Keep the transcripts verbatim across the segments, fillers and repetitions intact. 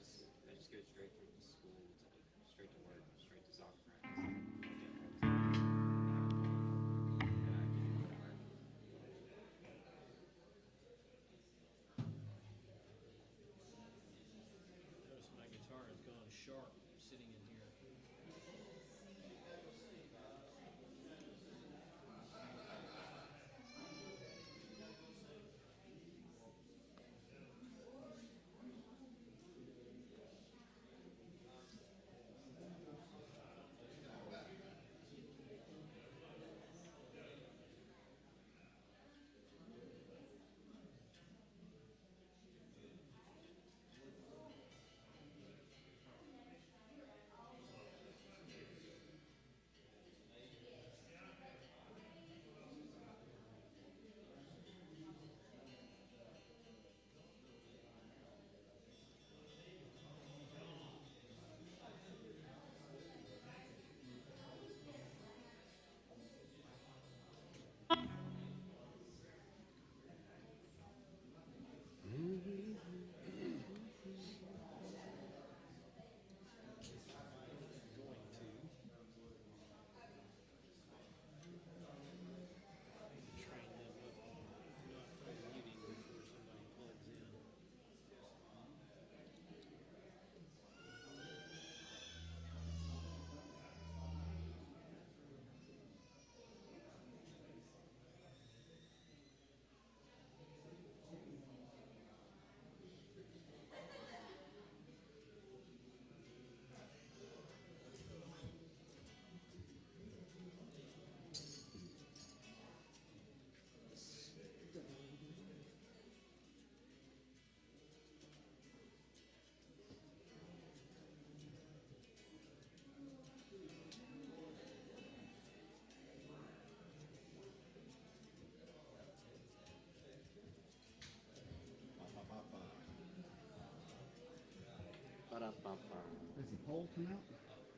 Notice my guitar has gone sharp sitting in here. Does the poll come out?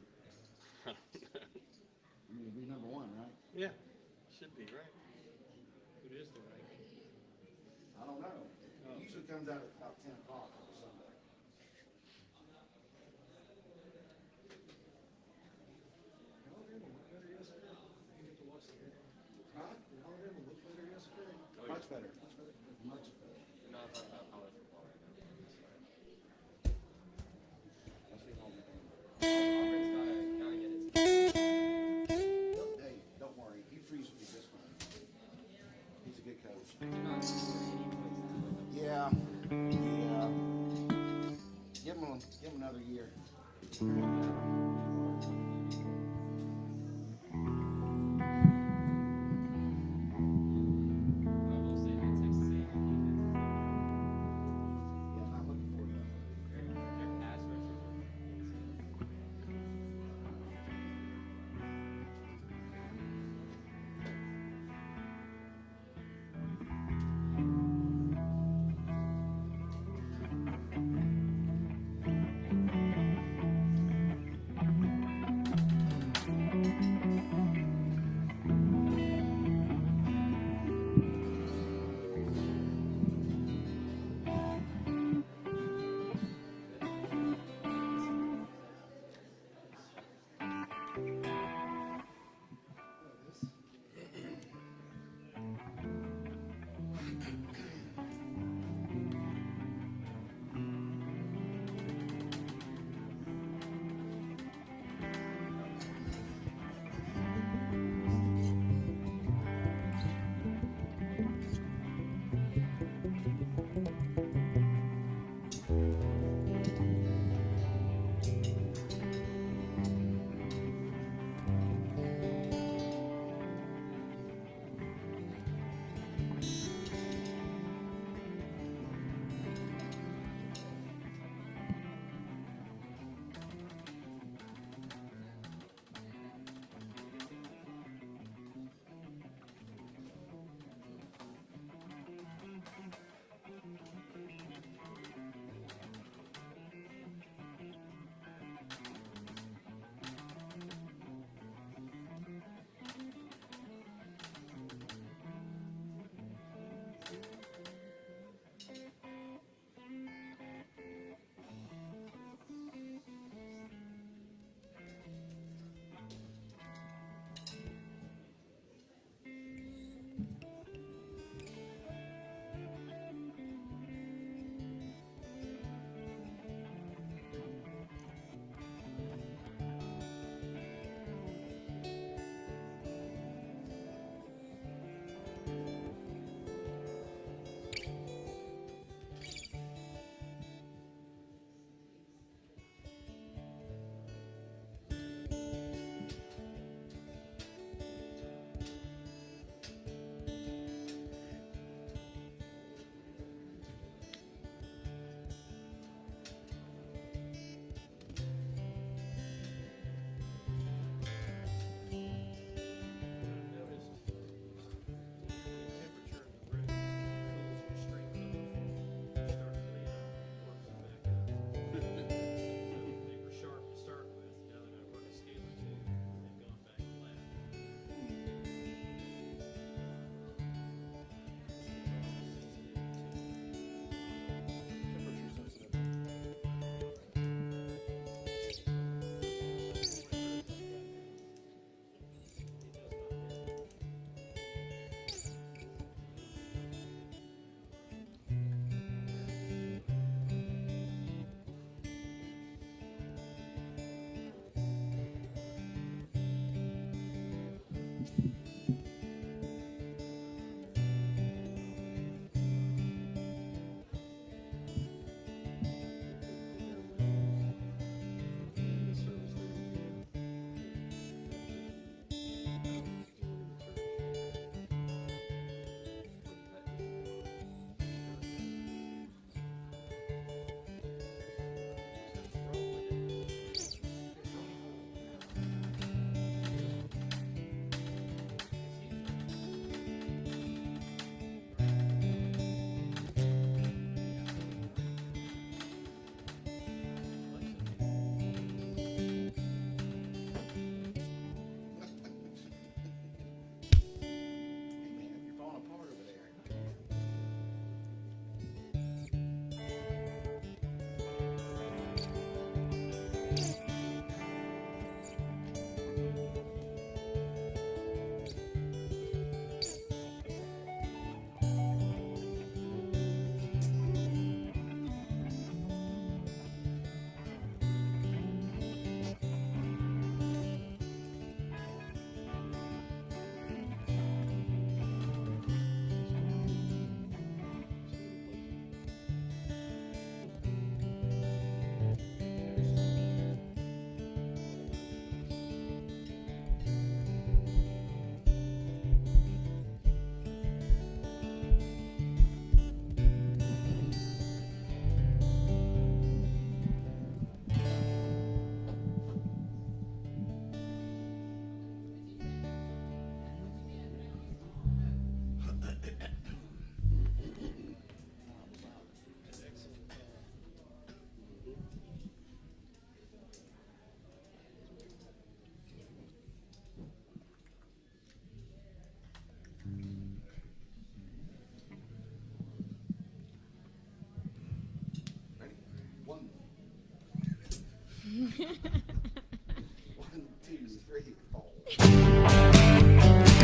I mean, it'd be number one, right? Yeah, should be, right? What is the ranking? I don't know. Oh. It usually comes out at about ten o'clock on Sunday. Y'all were able to look better yesterday. You get to watch the game. Huh? Y'all were able to look better yesterday. Oh, yeah. Much better. Much better. Much better. We're not talking about college football right now. That's fine. That's the only thing. Auburn's gotta, gotta get its. Hey, don't worry. He frees me this one. He's a good coach. They're not scoring any points now. Yeah. Yeah. Give him, give him another year. I will say that Texas A and M defense Yeah, I'm not looking for that. is their, their pass rushers are insane. Hey,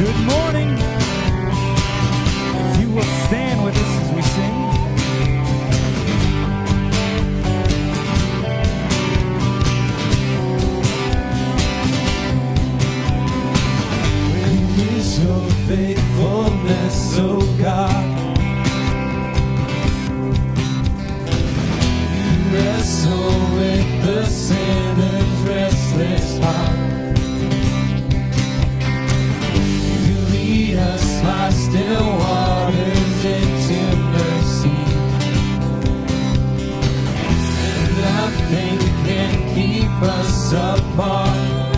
Good morning. If you will stand with us as we sing. Great is your faithfulness, O God. You wrestle with the sinner's restless heart. By still waters into mercy, and nothing can keep us apart.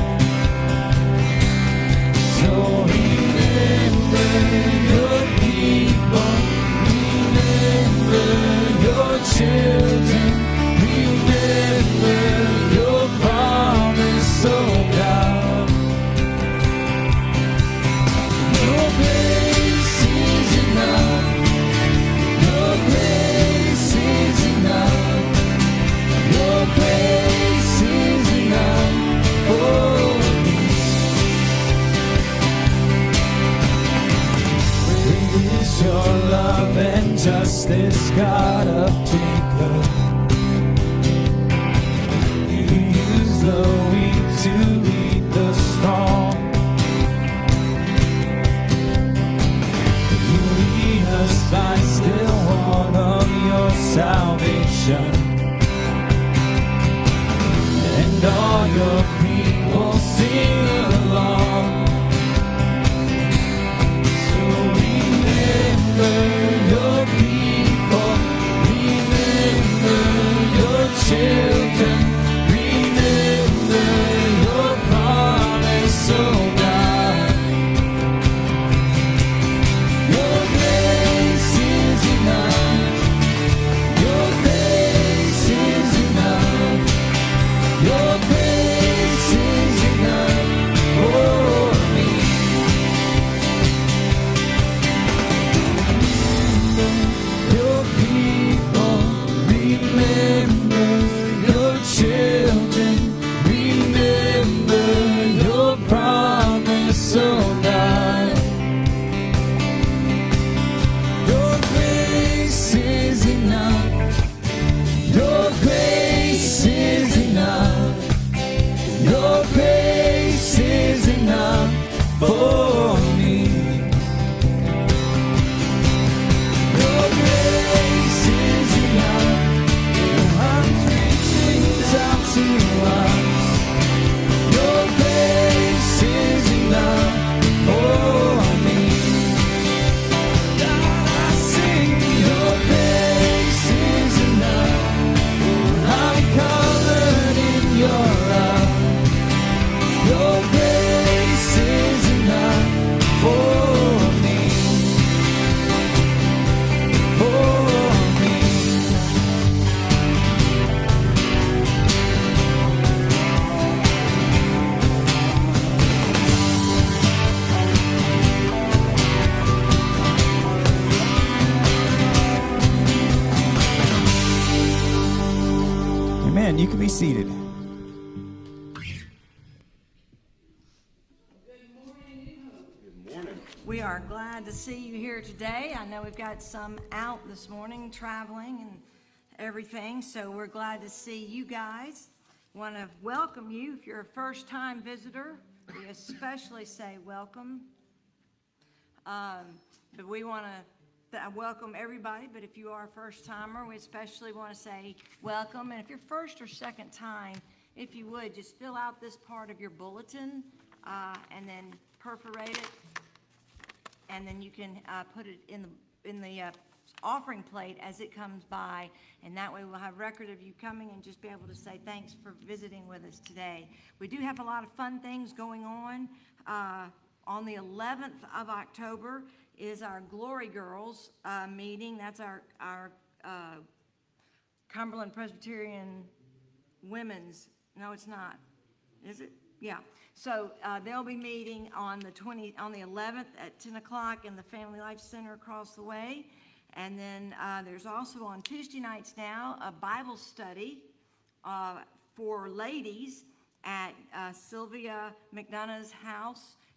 So remember your people, remember your children, remember your promise, oh God. Your grace is enough. Your grace is enough. Your grace is enough for me. Great is your love and justice, God of Jacob. You use the weak to lead the strong. By still one of your salvation, and all your people sing along. So remember your people, remember your children, remember your promise, oh God. Your grace is enough. Your grace is enough. Your grace is enough for me. Remember your people. Remember your children. Remember your promise, oh God. Your grace is enough. Your grace is enough. Your grace is enough for me. Your grace is enough. Your heart reaches out to us. Your grace is enough for me. God, I sing, your grace is enough. I'm covered in your love. Your grace is enough for me. For me. Amen. You can be seated. We are glad to see you here today. I know we've got some out this morning traveling and everything, so we're glad to see you guys. Want to welcome you. If you're a first-time visitor, we especially say welcome. Um, but we want to th- welcome everybody, but if you are a first-timer, we especially want to say welcome. And if you're first or second time, if you would, just fill out this part of your bulletin uh, and then perforate it. And then you can uh, put it in the in the uh, offering plate as it comes by, and that way we'll have record of you coming and just be able to say thanks for visiting with us today. We do have a lot of fun things going on. Uh, on the eleventh of October is our Glory Girls uh, meeting. That's our our uh, Cumberland Presbyterian Women's. No, it's not. Is it? Yeah. So uh, they'll be meeting on the twenty on the eleventh at ten o'clock in the Family Life Center across the way. And then uh, there's also on Tuesday nights now a Bible study uh, for ladies at uh, Sylvia McDonough's house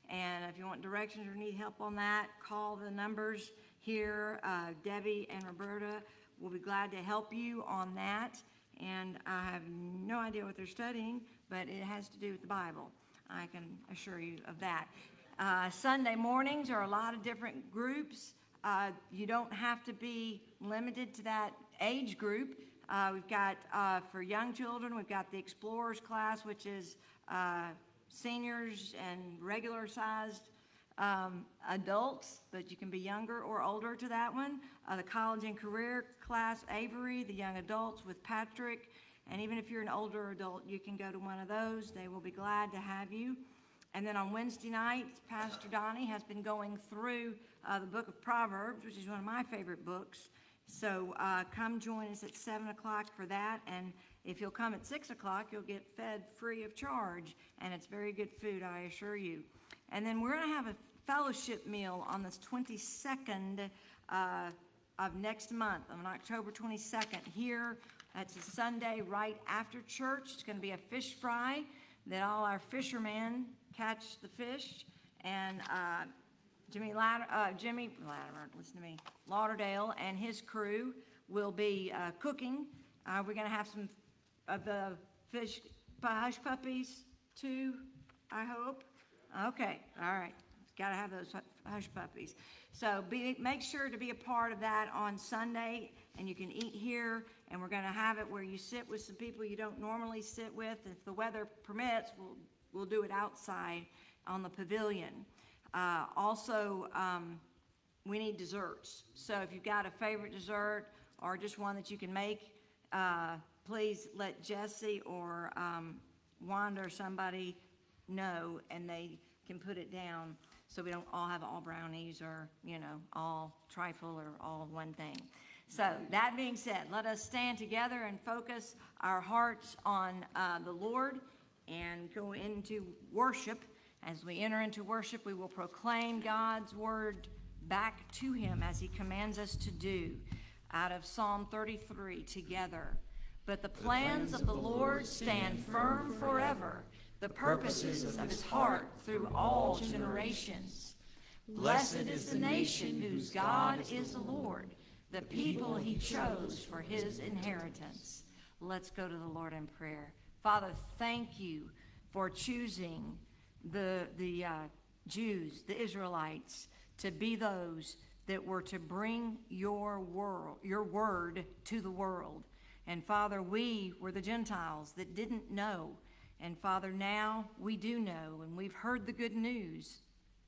And if you want directions or need help on that, call the numbers here. Uh, Debbie and Roberta will be glad to help you on that. And I have no idea what they're studying, but it has to do with the Bible. I can assure you of that. Uh, Sunday mornings are a lot of different groups. Uh, you don't have to be limited to that age group. Uh, we've got, uh, for young children, we've got the Explorers class, which is uh, seniors and regular-sized um, adults, but you can be younger or older to that one. Uh, the college and career class, Avery, the young adults with Patrick, and even if you're an older adult, you can go to one of those. They will be glad to have you. And then on Wednesday nights, Pastor Donny has been going through uh, the book of Proverbs, which is one of my favorite books. So uh, come join us at seven o'clock for that, and if you'll come at six o'clock, you'll get fed free of charge, and it's very good food, I assure you. And then we're going to have a fellowship meal on the twenty-second uh, of next month, on October twenty-second, here. It's a Sunday right after church. It's going to be a fish fry that all our fishermen catch the fish, and uh, Jimmy Latter, uh, Jimmy Latimer, listen to me, Lauderdale and his crew will be uh, cooking. Uh, we're going to have some of the fish hush puppies too, I hope. Okay, all right. Got to have those hush puppies. So be, make sure to be a part of that on Sunday, and you can eat here, and we're going to have it where you sit with some people you don't normally sit with. If the weather permits, we'll, we'll do it outside on the pavilion. Uh, also, um, we need desserts. So if you've got a favorite dessert or just one that you can make, uh, please let Jesse or um, Wanda or somebody know, and they can put it down so we don't all have all brownies or, you know, all trifle or all one thing. So that being said, let us stand together and focus our hearts on uh, the Lord and go into worship. As we enter into worship, we will proclaim God's word back to him as he commands us to do out of Psalm thirty-three together. But the plans of the Lord stand firm forever, the purposes of his heart through all generations. Blessed is the nation whose God is the Lord, the people he chose for his inheritance. Let's go to the Lord in prayer. Father, thank you for choosing the, the uh, Jews, the Israelites, to be those that were to bring your world, your word to the world. And Father, we were the Gentiles that didn't know. And Father, now we do know, and we've heard the good news.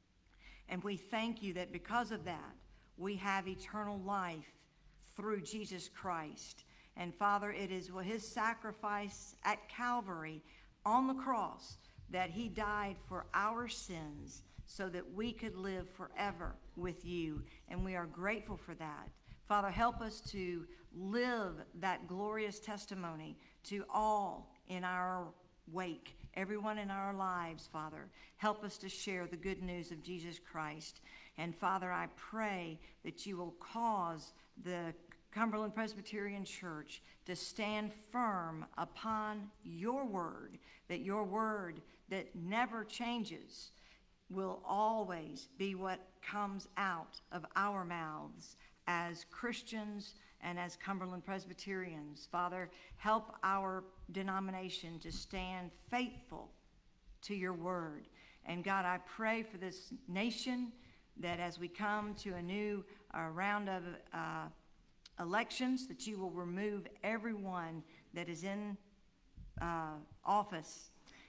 And we thank you that because of that, we have eternal life through Jesus Christ. And Father, it is his sacrifice at Calvary on the cross that he died for our sins so that we could live forever with you. And we are grateful for that. Father, help us to live that glorious testimony to all in our wake, everyone in our lives, Father. Help us to share the good news of Jesus Christ. And Father, I pray that you will cause the Cumberland Presbyterian Church to stand firm upon your word, that your word that never changes will always be what comes out of our mouths as Christians and as Cumberland Presbyterians. Father, help our denomination to stand faithful to your word. And God, I pray for this nation that as we come to a new uh, round of uh, elections, that you will remove everyone that is in uh, office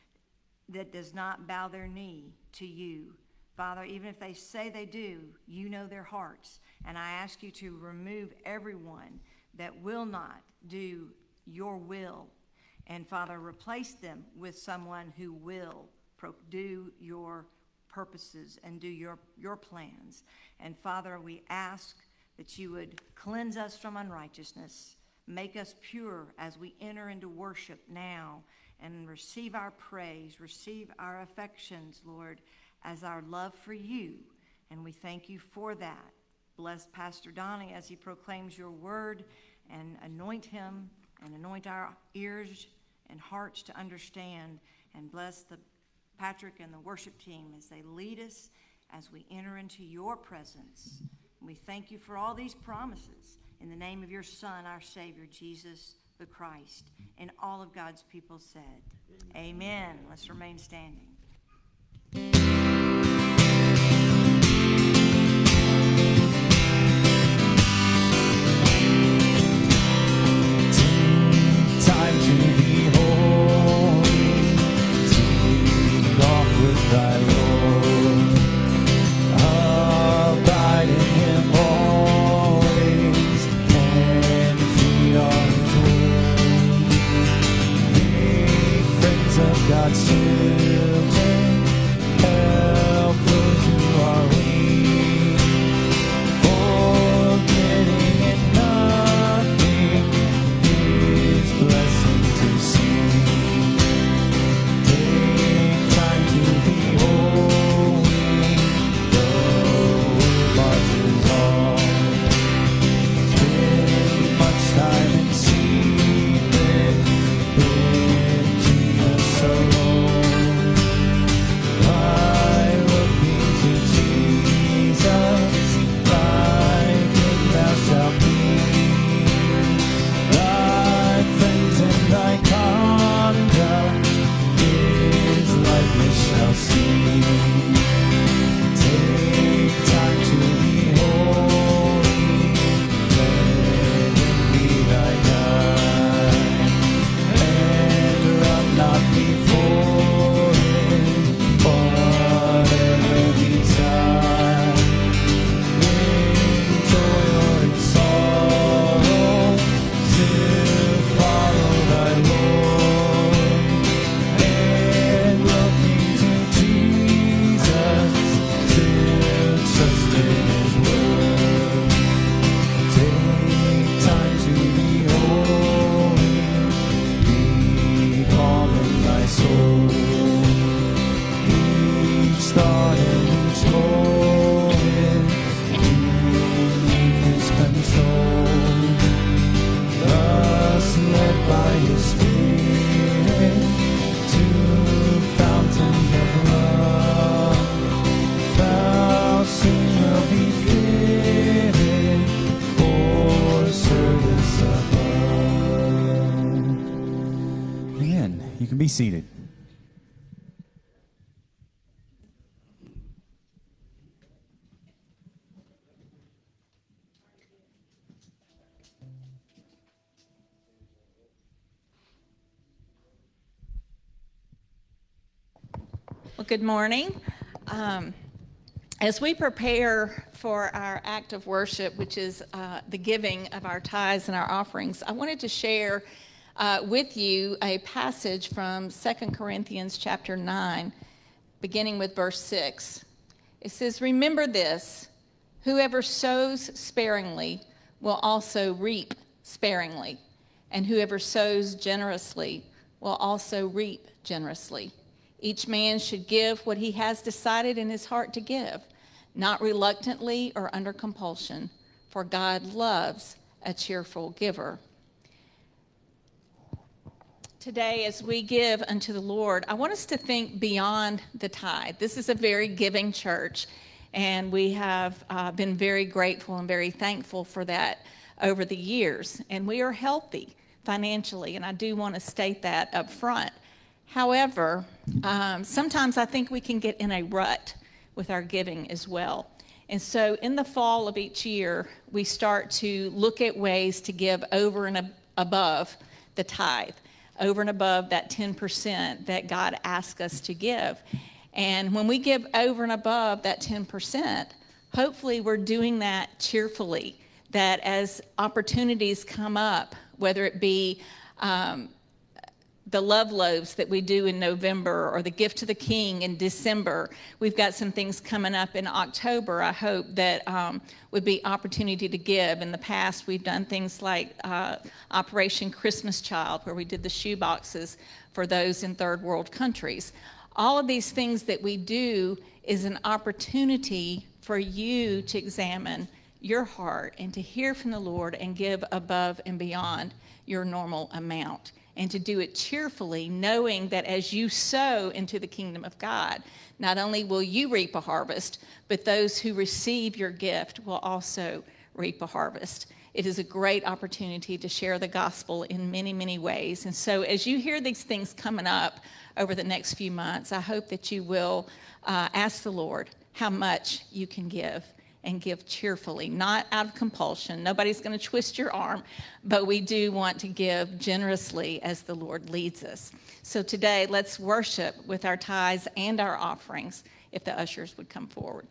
that does not bow their knee to you. Father, even if they say they do, you know their hearts. And I ask you to remove everyone that will not do your will. And Father, replace them with someone who will pro- do your purposes and do your, your plans. And Father, we ask that you would cleanse us from unrighteousness, make us pure as we enter into worship now, and receive our praise, receive our affections, Lord, as our love for you. And we thank you for that. Bless Pastor Donny as he proclaims your word, and anoint him and anoint our ears and hearts to understand. And bless the Patrick and the worship team as they lead us as we enter into your presence. And we thank you for all these promises in the name of your Son, our Savior, Jesus the Christ. And all of God's people said, amen. Let's remain standing. Time to be holy, take off with thy Lord, abide in him always, and feed on his word. Be friends of God's children, help those who are weak, forgetting in nothing his blessing to see. Take time to be holy, the word marches on. Spend much time in secret with Jesus alone. By looking to Jesus, thy good thou shalt be. Thy friends and thy conduct his likeness shall see. Take time to be holy, let him be thy guide, and run not before him, whatever betide. In joy or in sorrow, still follow thy Lord, and looking to Jesus, still trust in his word. Take time to be holy, be calm in thy soul. Each thought and each moment beneath his control. Thus led by his Spirit to fountains of love, thou soon will be fitted for service above. Amen. You can be seated. Well, good morning. Um, as we prepare for our act of worship, which is uh, the giving of our tithes and our offerings, I wanted to share uh, with you a passage from Second Corinthians chapter nine, beginning with verse six. It says, "Remember this, whoever sows sparingly will also reap sparingly, and whoever sows generously will also reap generously. Each man should give what he has decided in his heart to give, not reluctantly or under compulsion, for God loves a cheerful giver." Today, as we give unto the Lord, I want us to think beyond the tithe. This is a very giving church, and we have uh, been very grateful and very thankful for that over the years. And we are healthy financially, and I do want to state that up front. However, um, sometimes I think we can get in a rut with our giving as well. And so in the fall of each year, we start to look at ways to give over and ab- above the tithe, over and above that ten percent that God asks us to give. And when we give over and above that ten percent, hopefully we're doing that cheerfully, that as opportunities come up, whether it be um, the love loaves that we do in November or the gift to the King in December. We've got some things coming up in October, I hope, that um, would be opportunity to give. In the past, we've done things like uh, Operation Christmas Child, where we did the shoe boxes for those in third world countries. All of these things that we do is an opportunity for you to examine your heart and to hear from the Lord and give above and beyond your normal amount. and to do it cheerfully, knowing that as you sow into the kingdom of God, not only will you reap a harvest, but those who receive your gift will also reap a harvest. It is a great opportunity to share the gospel in many, many ways. And so as you hear these things coming up over the next few months, I hope that you will uh, ask the Lord how much you can give, and give cheerfully, not out of compulsion. Nobody's going to twist your arm, but we do want to give generously as the Lord leads us. So today, let's worship with our tithes and our offerings, if the ushers would come forward.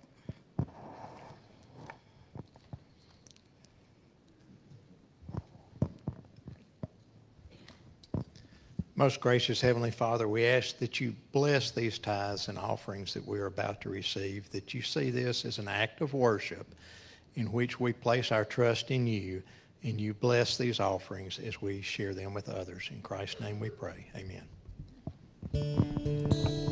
Most gracious Heavenly Father, we ask that you bless these tithes and offerings that we are about to receive, that you see this as an act of worship in which we place our trust in you, and you bless these offerings as we share them with others. In Christ's name we pray. Amen.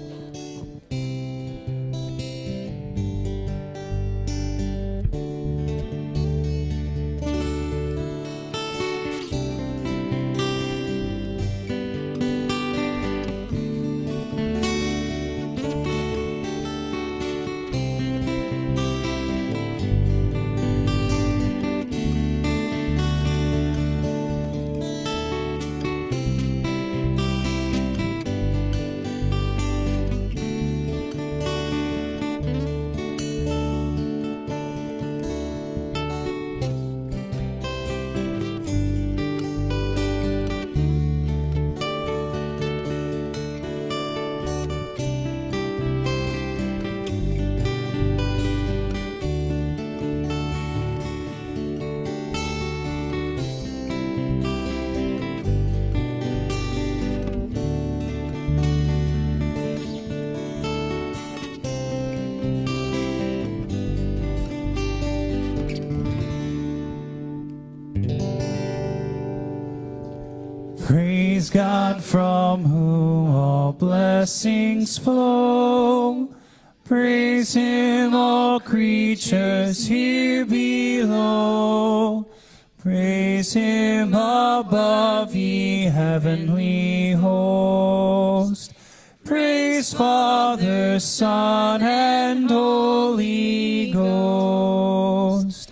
Praise God from whom all blessings flow. Praise him, all creatures here below. Praise him above, ye heavenly host. Praise Father, Son, and Holy Ghost.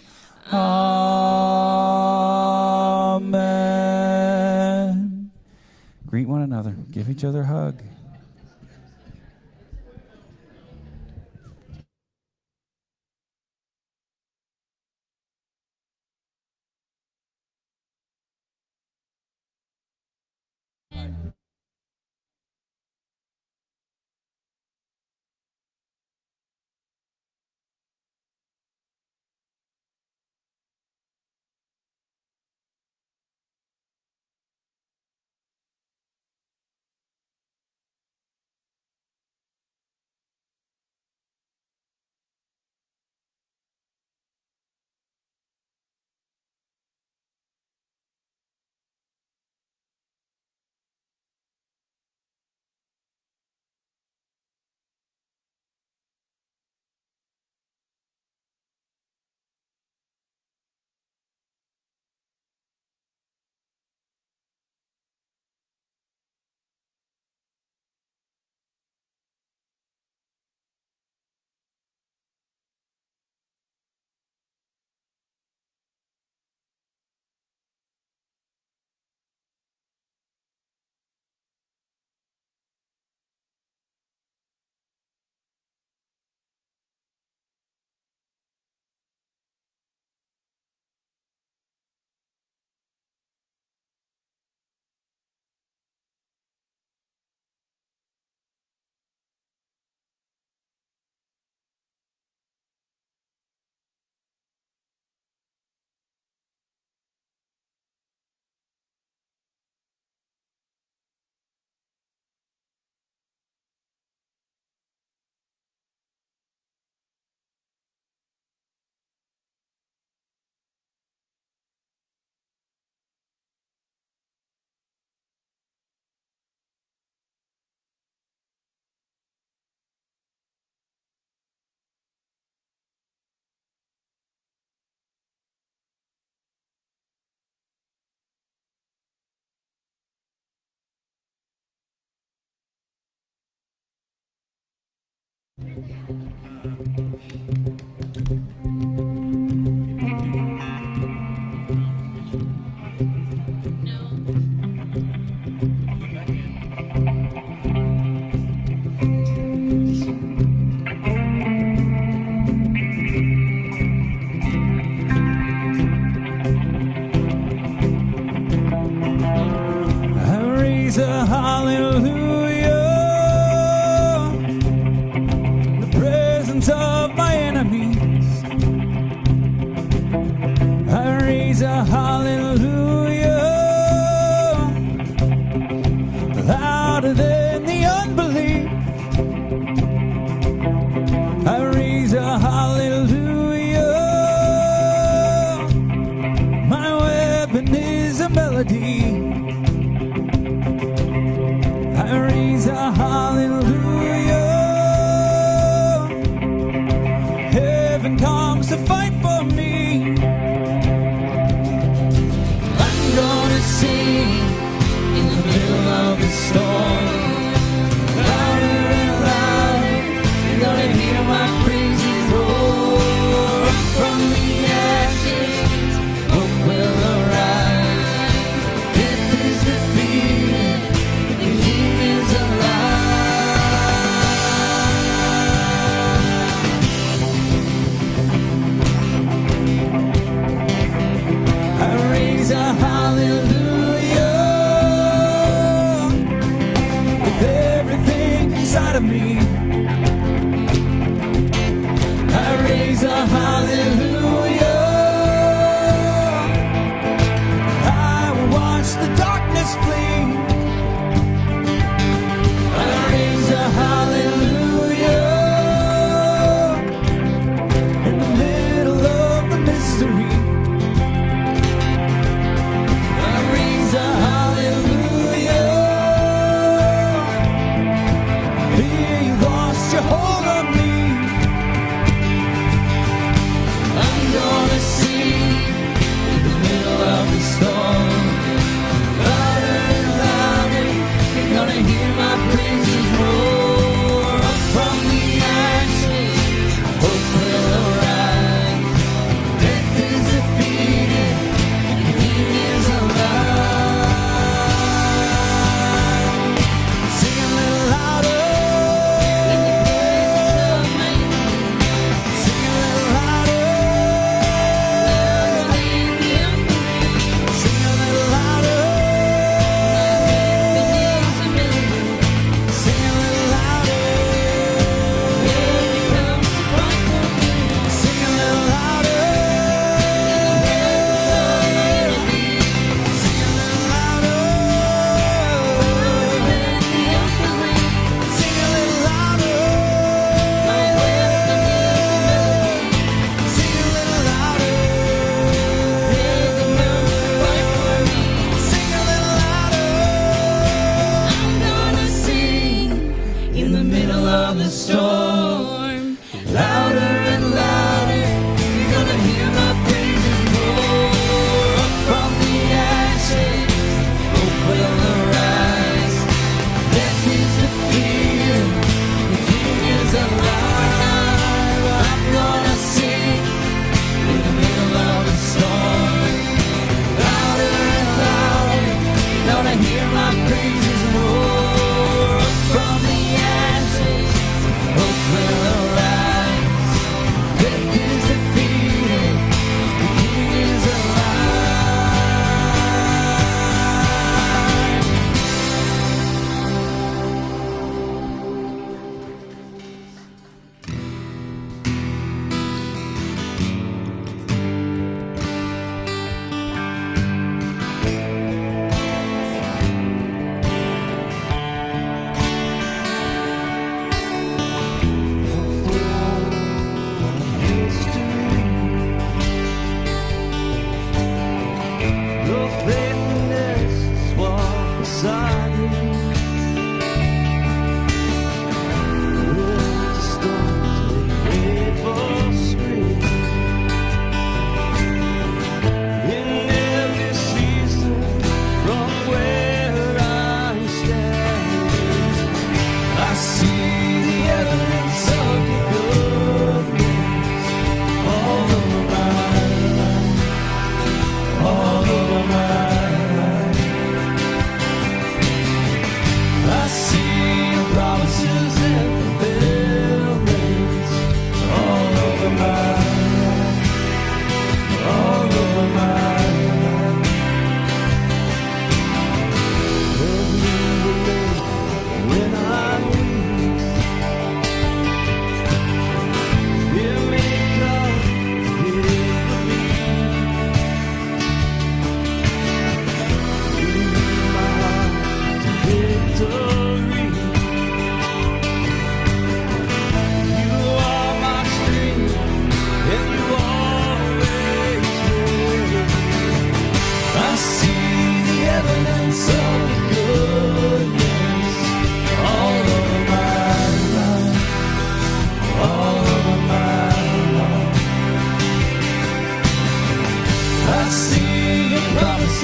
Amen. Greet one another. Give each other a hug. I raise a hallelujah in the presence of my enemies. I raise a hallelujah louder than the unbelief. I raise a hallelujah. My weapon is a melody. I raise a hallelujah. Heaven comes to fight for me. I'm gonna sing in the middle of the storm. Louder and louder, you're gonna hear my praises roar. From the ashes, hope will arise. Death is defeated, the King is alive.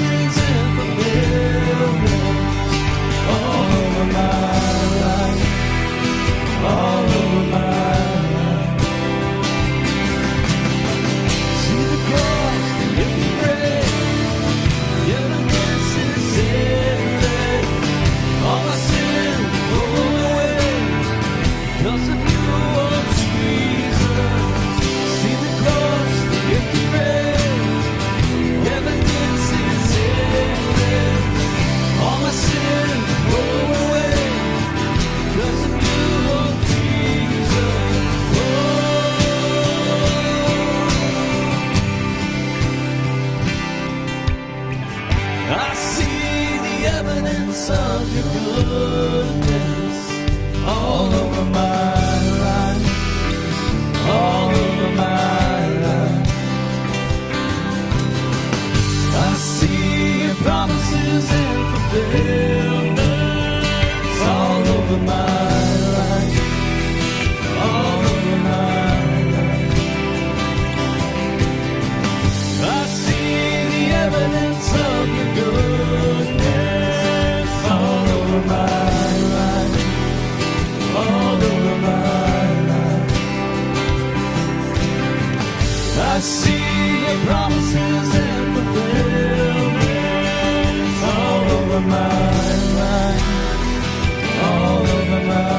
promises and fulfillment all over my life, all over my life. See the cross, the empty grave, the evidence is evident. All my sin rolled away because of you, oh Jesus. See the cross, the empty grave, the evidence is evident. All my sin rolled away because of you, oh Jesus. Oh, I see the evidence of your goodness all over my life, all over my life. I see your promises and fulfillments all over my life, all over my life. I see the evidence of your goodness all over my life, all over my life. I see your promises and fulfillments all over my life, all over my life.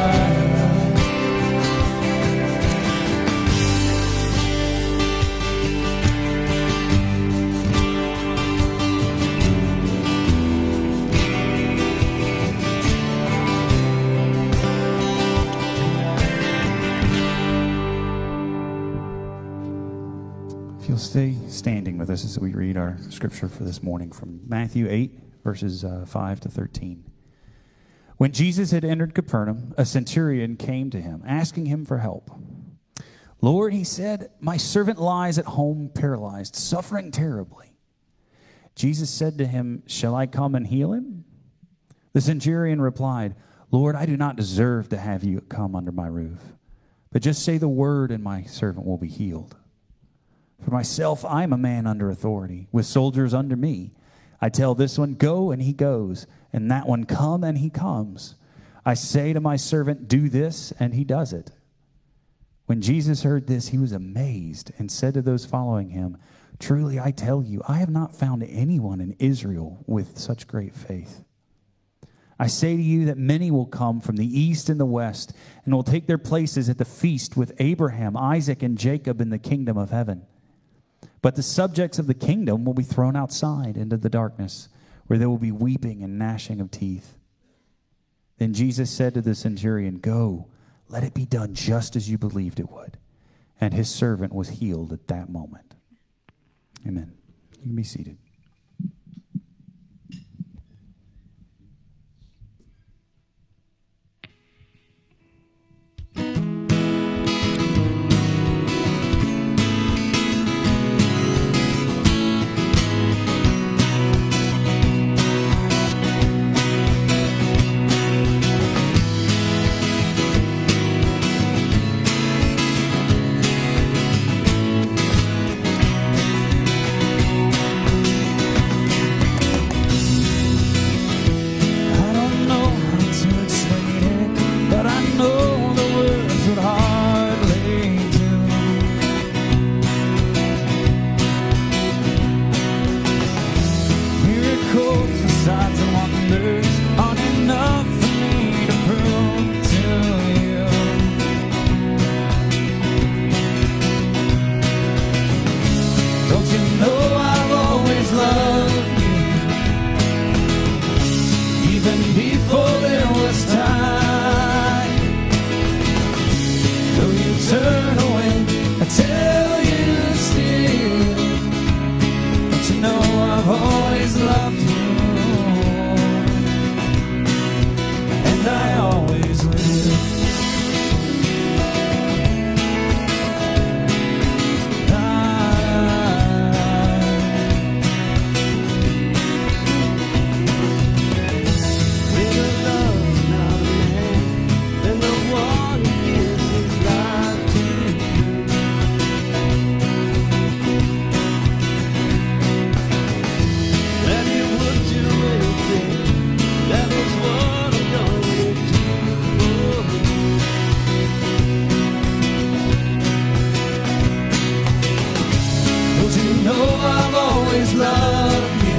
If you'll stay standing with us as we read our scripture for this morning from Matthew eight, verses uh, five to thirteen. When Jesus had entered Capernaum, a centurion came to him, asking him for help. Lord, he said, my servant lies at home paralyzed, suffering terribly. Jesus said to him, shall I come and heal him? The centurion replied, Lord, I do not deserve to have you come under my roof, but just say the word and my servant will be healed. For myself, I am a man under authority, with soldiers under me. I tell this one, go, and he goes, and that one, come, and he comes. I say to my servant, do this, and he does it. When Jesus heard this, he was amazed and said to those following him, truly, I tell you, I have not found anyone in Israel with such great faith. I say to you that many will come from the east and the west and will take their places at the feast with Abraham, Isaac, and Jacob in the kingdom of heaven. But the subjects of the kingdom will be thrown outside into the darkness, where there will be weeping and gnashing of teeth. Then Jesus said to the centurion, go, let it be done just as you believed it would. And his servant was healed at that moment. Amen. You can be seated. always loved you,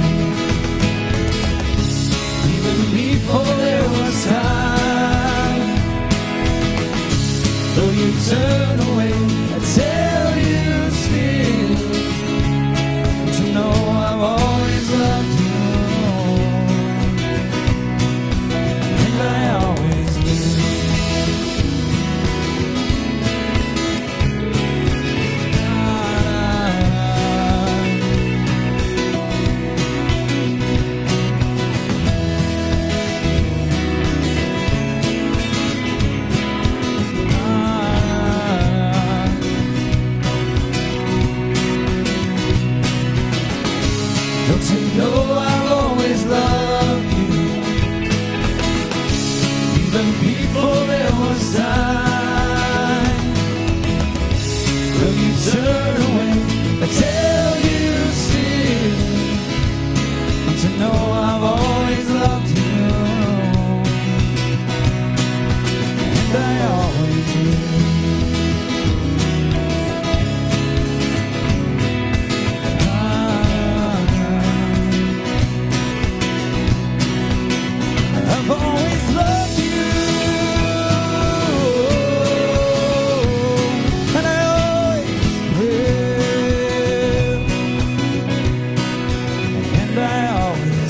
even before there was time. Though you turn away, I tell you still to know I've always loved you, and I always will. Don't you know I've always loved you, even before there was time. Will you turn away? I tell you still to know I've always loved you, and I always will. I've always loved you, and I always will, and I always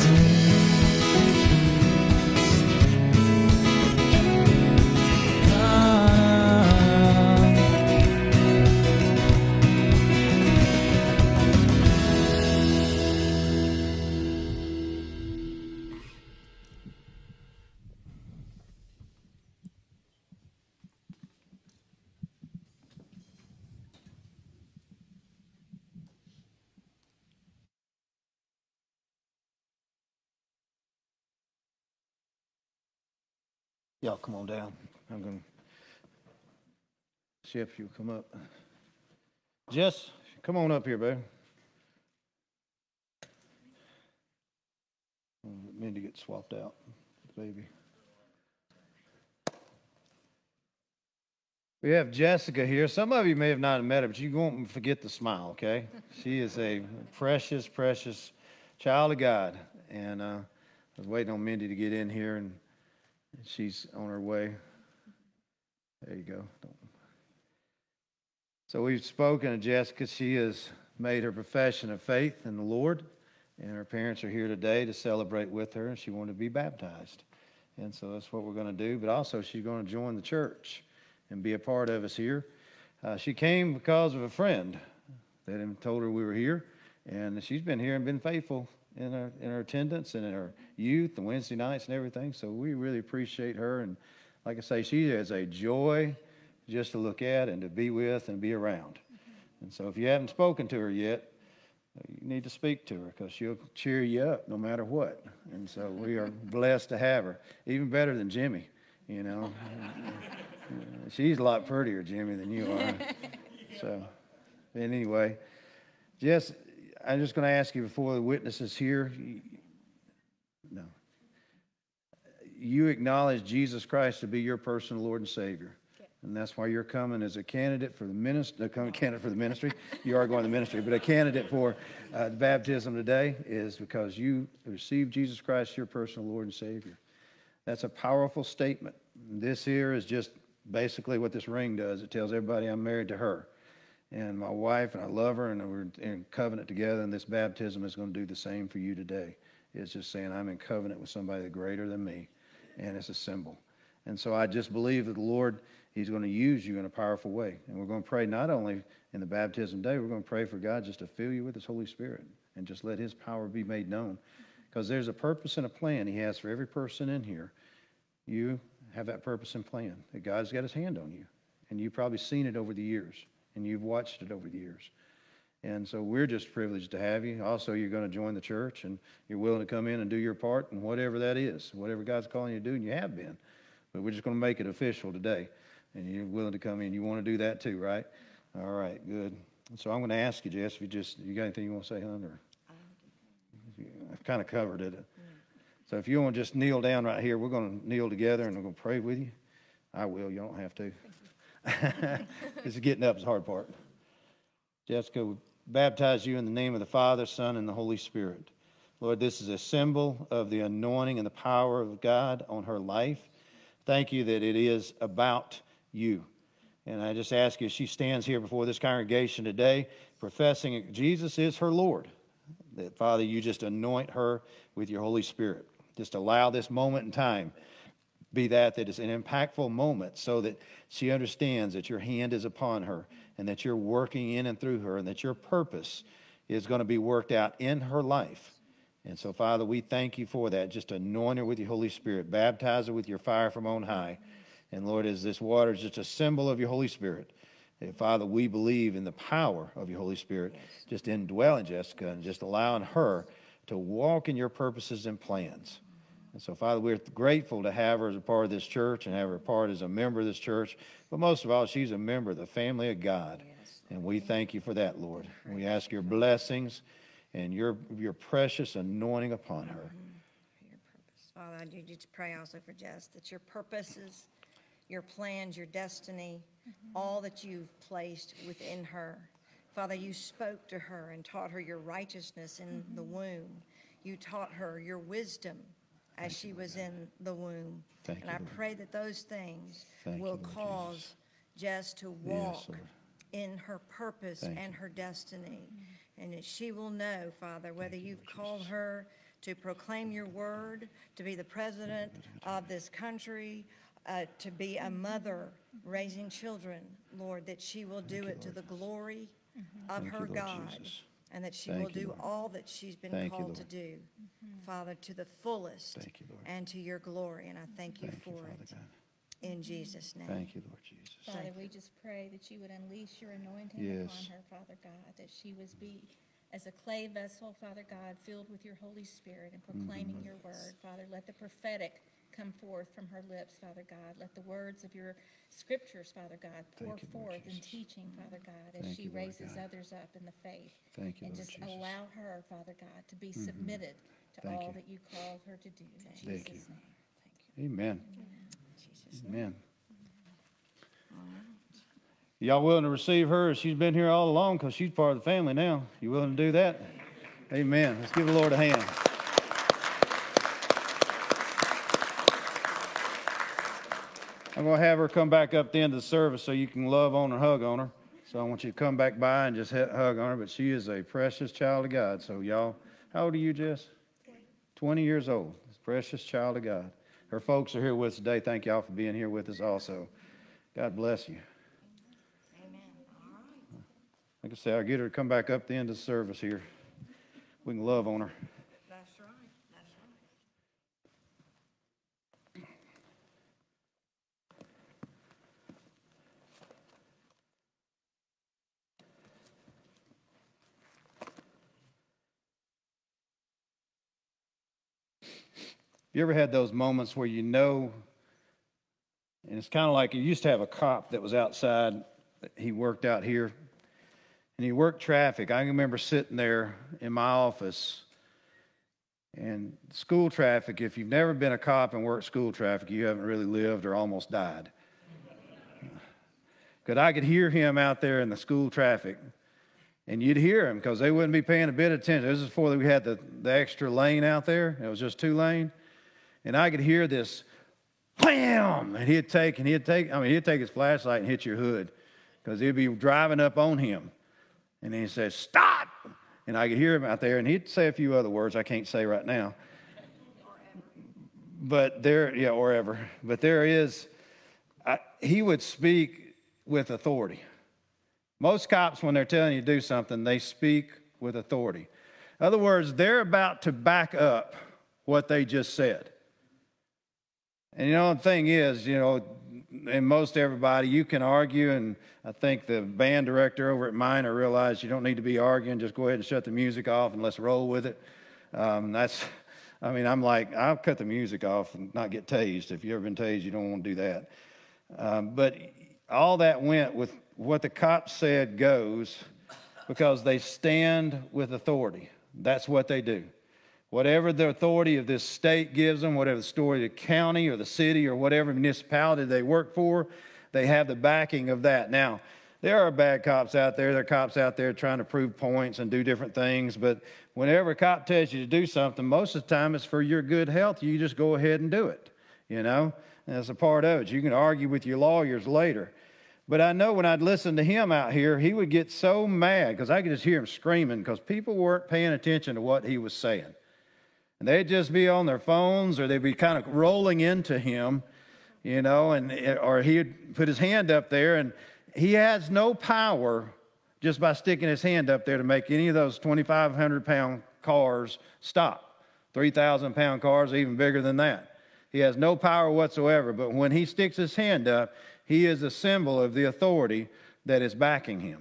Y'all come on down. I'm going to see if you come up. Jess, come on up here, babe. Mindy get swapped out, baby. We have Jessica here. Some of you may have not met her, but you won't forget the smile, okay? She is a precious, precious child of God. And uh, I was waiting on Mindy to get in here, and she's on her way. There you go. So we've spoken to Jessica. She has made her profession of faith in the Lord, and her parents are here today to celebrate with her, and she wanted to be baptized. And so that's what we're going to do. But also she's going to join the church and be a part of us here. Uh, she came because of a friend that had told her we were here, and she's been here and been faithful in her in her attendance and in her youth and Wednesday nights and everything. So we really appreciate her. And like I say, she is a joy just to look at and to be with and be around. And so if you haven't spoken to her yet, you need to speak to her, because she'll cheer you up no matter what. And so we are blessed to have her. Even better than Jimmy, you know. She's a lot prettier, Jimmy, than you are. So, and anyway, Jess, I'm just going to ask you before the witnesses here. No. You acknowledge Jesus Christ to be your personal Lord and Savior. And that's why you're coming as a candidate for the ministry. Candidate for the ministry. You are going to the ministry, but a candidate for uh, the baptism today is because you received Jesus Christ, your personal Lord and Savior. That's a powerful statement. This here is just basically what this ring does. It tells everybody I'm married to her, and my wife, and I love her, and we're in covenant together. And this baptism is going to do the same for you today. It's just saying I'm in covenant with somebody greater than me, and it's a symbol. And so I just believe that the Lord, He's going to use you in a powerful way. And we're going to pray not only in the baptism day, we're going to pray for God just to fill you with His Holy Spirit and just let His power be made known. Because there's a purpose and a plan He has for every person in here. You have that purpose and plan, that God's got His hand on you. And you've probably seen it over the years, and you've watched it over the years. And so we're just privileged to have you. Also, you're going to join the church, and you're willing to come in and do your part, and whatever that is, whatever God's calling you to do, and you have been. But we're just going to make it official today. And you're willing to come in. You want to do that too, right? All right, good. So I'm going to ask you, Jess, if you just, you got anything you want to say, hon? Or I've kind of covered it. So if you want to just kneel down right here, we're going to kneel together and I'm going to pray with you. I will. You don't have to. This is getting up is the hard part. Jessica, baptize you in the name of the Father, Son, and the Holy Spirit. Lord, this is a symbol of the anointing and the power of God on her life. Thank you that it is about you. And I just ask you, as she stands here before this congregation today, professing Jesus is her Lord, that, Father, you just anoint her with your Holy Spirit. Just allow this moment in time be that that is an impactful moment so that she understands that your hand is upon her and that you're working in and through her and that your purpose is going to be worked out in her life. And so, Father, we thank you for that. Just anoint her with your Holy Spirit. Baptize her with your fire from on high. And, Lord, as this water is just a symbol of your Holy Spirit, and Father, we believe in the power of your Holy Spirit. Yes. Just indwelling Jessica and just allowing her to walk in your purposes and plans. And so, Father, we're grateful to have her as a part of this church and have her a part as a member of this church. But most of all, she's a member of the family of God. Yes. And we thank you for that, Lord. And we ask your blessings and your your precious anointing upon her. Mm-hmm. Your purpose. Father, I do just pray also for Jess that your purposes, your plans, your destiny, mm-hmm. all that you've placed within her. Father, you spoke to her and taught her your righteousness in mm-hmm. the womb. You taught her your wisdom as Thank she was God. in the womb. Thank and you, I Lord. pray that those things Thank will you, cause Jesus. Jess to walk yes, in her purpose Thank and you. her destiny. Mm-hmm. And that she will know, Father, whether Thank you've you, called Jesus. her to proclaim your word, to be the president of this country, uh, to be a mother raising children, Lord, that she will do Thank it you, to the glory mm-hmm. of Thank her you, God, Jesus. and that she Thank will you, do Lord. all that she's been Thank called you, to do, mm-hmm. Father, to the fullest thank you, Lord. and to your glory. And I thank you thank for you, it. God. In Jesus' name. Thank you, Lord Jesus. Father, we just pray that you would unleash your anointing yes. upon her, Father God, that she would be as a clay vessel, Father God, filled with your Holy Spirit and proclaiming mm-hmm. your word. Father, let the prophetic come forth from her lips, Father God. Let the words of your scriptures, Father God, pour you, forth in teaching, Father God, as Thank she you, raises God. others up in the faith. Thank you, and Lord just Jesus. allow her, Father God, to be mm-hmm. submitted to Thank all you. that you called her to do. In Thank Jesus' you. name. Thank you. Amen. Amen. Jesus' Amen. name. Y'all willing to receive her? She's been here all along because she's part of the family now. You willing to do that? Amen. Let's give the Lord a hand. I'm going to have her come back up at the end of the service so you can love on her, hug on her. So I want you to come back by and just hug on her. But she is a precious child of God. So y'all, how old are you, Jess? twenty years old. Precious child of God. Her folks are here with us today. Thank y'all for being here with us also. God bless you. Amen. All right. Like I say, I'll get her to come back up at the end of the service here. We can love on her. That's right. That's right. You ever had those moments where you know, and it's kind of like you used to have a cop that was outside, he worked out here, and he worked traffic. I remember sitting there in my office, and school traffic, if you've never been a cop and worked school traffic, you haven't really lived or almost died. Because I could hear him out there in the school traffic, and you'd hear him because they wouldn't be paying a bit of attention. This is before we had the, the extra lane out there. It was just two lane. And I could hear this, wham! And he'd take, and he'd take, I mean, he'd take his flashlight and hit your hood because he'd be driving up on him. And then he says, stop! And I could hear him out there, and he'd say a few other words I can't say right now. But there, yeah, or ever. But there is, I, he would speak with authority. Most cops, when they're telling you to do something, they speak with authority. In other words, they're about to back up what they just said. And you know, the thing is, you know, and most everybody, you can argue, and I think the band director over at Minor realized you don't need to be arguing, just go ahead and shut the music off and let's roll with it. Um, that's, I mean, I'm like, I'll cut the music off and not get tased. If you've ever been tased, you don't want to do that. Um, but all that went with what the cops said goes because they stand with authority. That's what they do. Whatever the authority of this state gives them, whatever the story of the county or the city or whatever municipality they work for, they have the backing of that. Now, there are bad cops out there. There are cops out there trying to prove points and do different things. But whenever a cop tells you to do something, most of the time it's for your good health. You just go ahead and do it, you know. And that's a part of it. You can argue with your lawyers later. But I know when I'd listen to him out here, he would get so mad because I could just hear him screaming because people weren't paying attention to what he was saying. And they'd just be on their phones or they'd be kind of rolling into him, you know, and or he'd put his hand up there, and he has no power just by sticking his hand up there to make any of those twenty-five hundred pound cars stop. three thousand pound cars are even bigger than that. He has no power whatsoever, but when he sticks his hand up, he is a symbol of the authority that is backing him.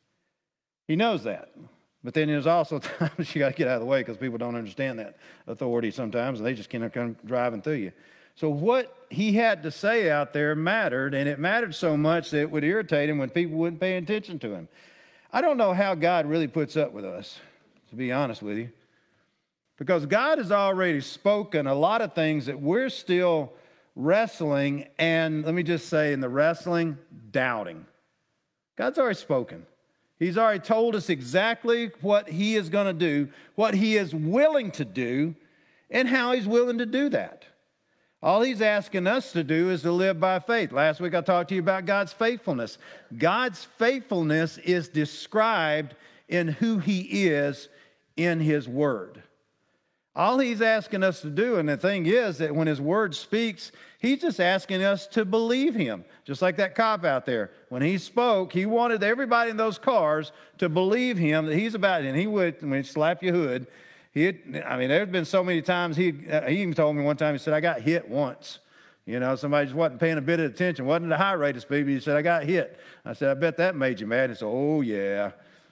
He knows that. But then there's also times you got to get out of the way because people don't understand that authority sometimes, and they just can't come driving through you. So what he had to say out there mattered, and it mattered so much that it would irritate him when people wouldn't pay attention to him. I don't know how God really puts up with us, to be honest with you, because God has already spoken a lot of things that we're still wrestling, and let me just say in the wrestling, doubting. God's already spoken. He's already told us exactly what he is going to do, what he is willing to do, and how he's willing to do that. All he's asking us to do is to live by faith. Last week I talked to you about God's faithfulness. God's faithfulness is described in who he is in his word. All he's asking us to do, and the thing is that when his word speaks, he's just asking us to believe him. Just like that cop out there. When he spoke, he wanted everybody in those cars to believe him that he's about, and he would, when he'd slap your hood, he'd, I mean, there's been so many times, he, uh, he even told me one time, he said, I got hit once. You know, somebody just wasn't paying a bit of attention, wasn't at a high rate of speed, but he said, I got hit. I said, I bet that made you mad. He said, oh, yeah.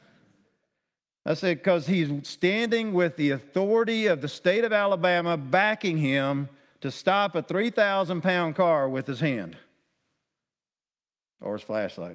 I said, because he's standing with the authority of the state of Alabama backing him to stop a three thousand pound car with his hand or his flashlight.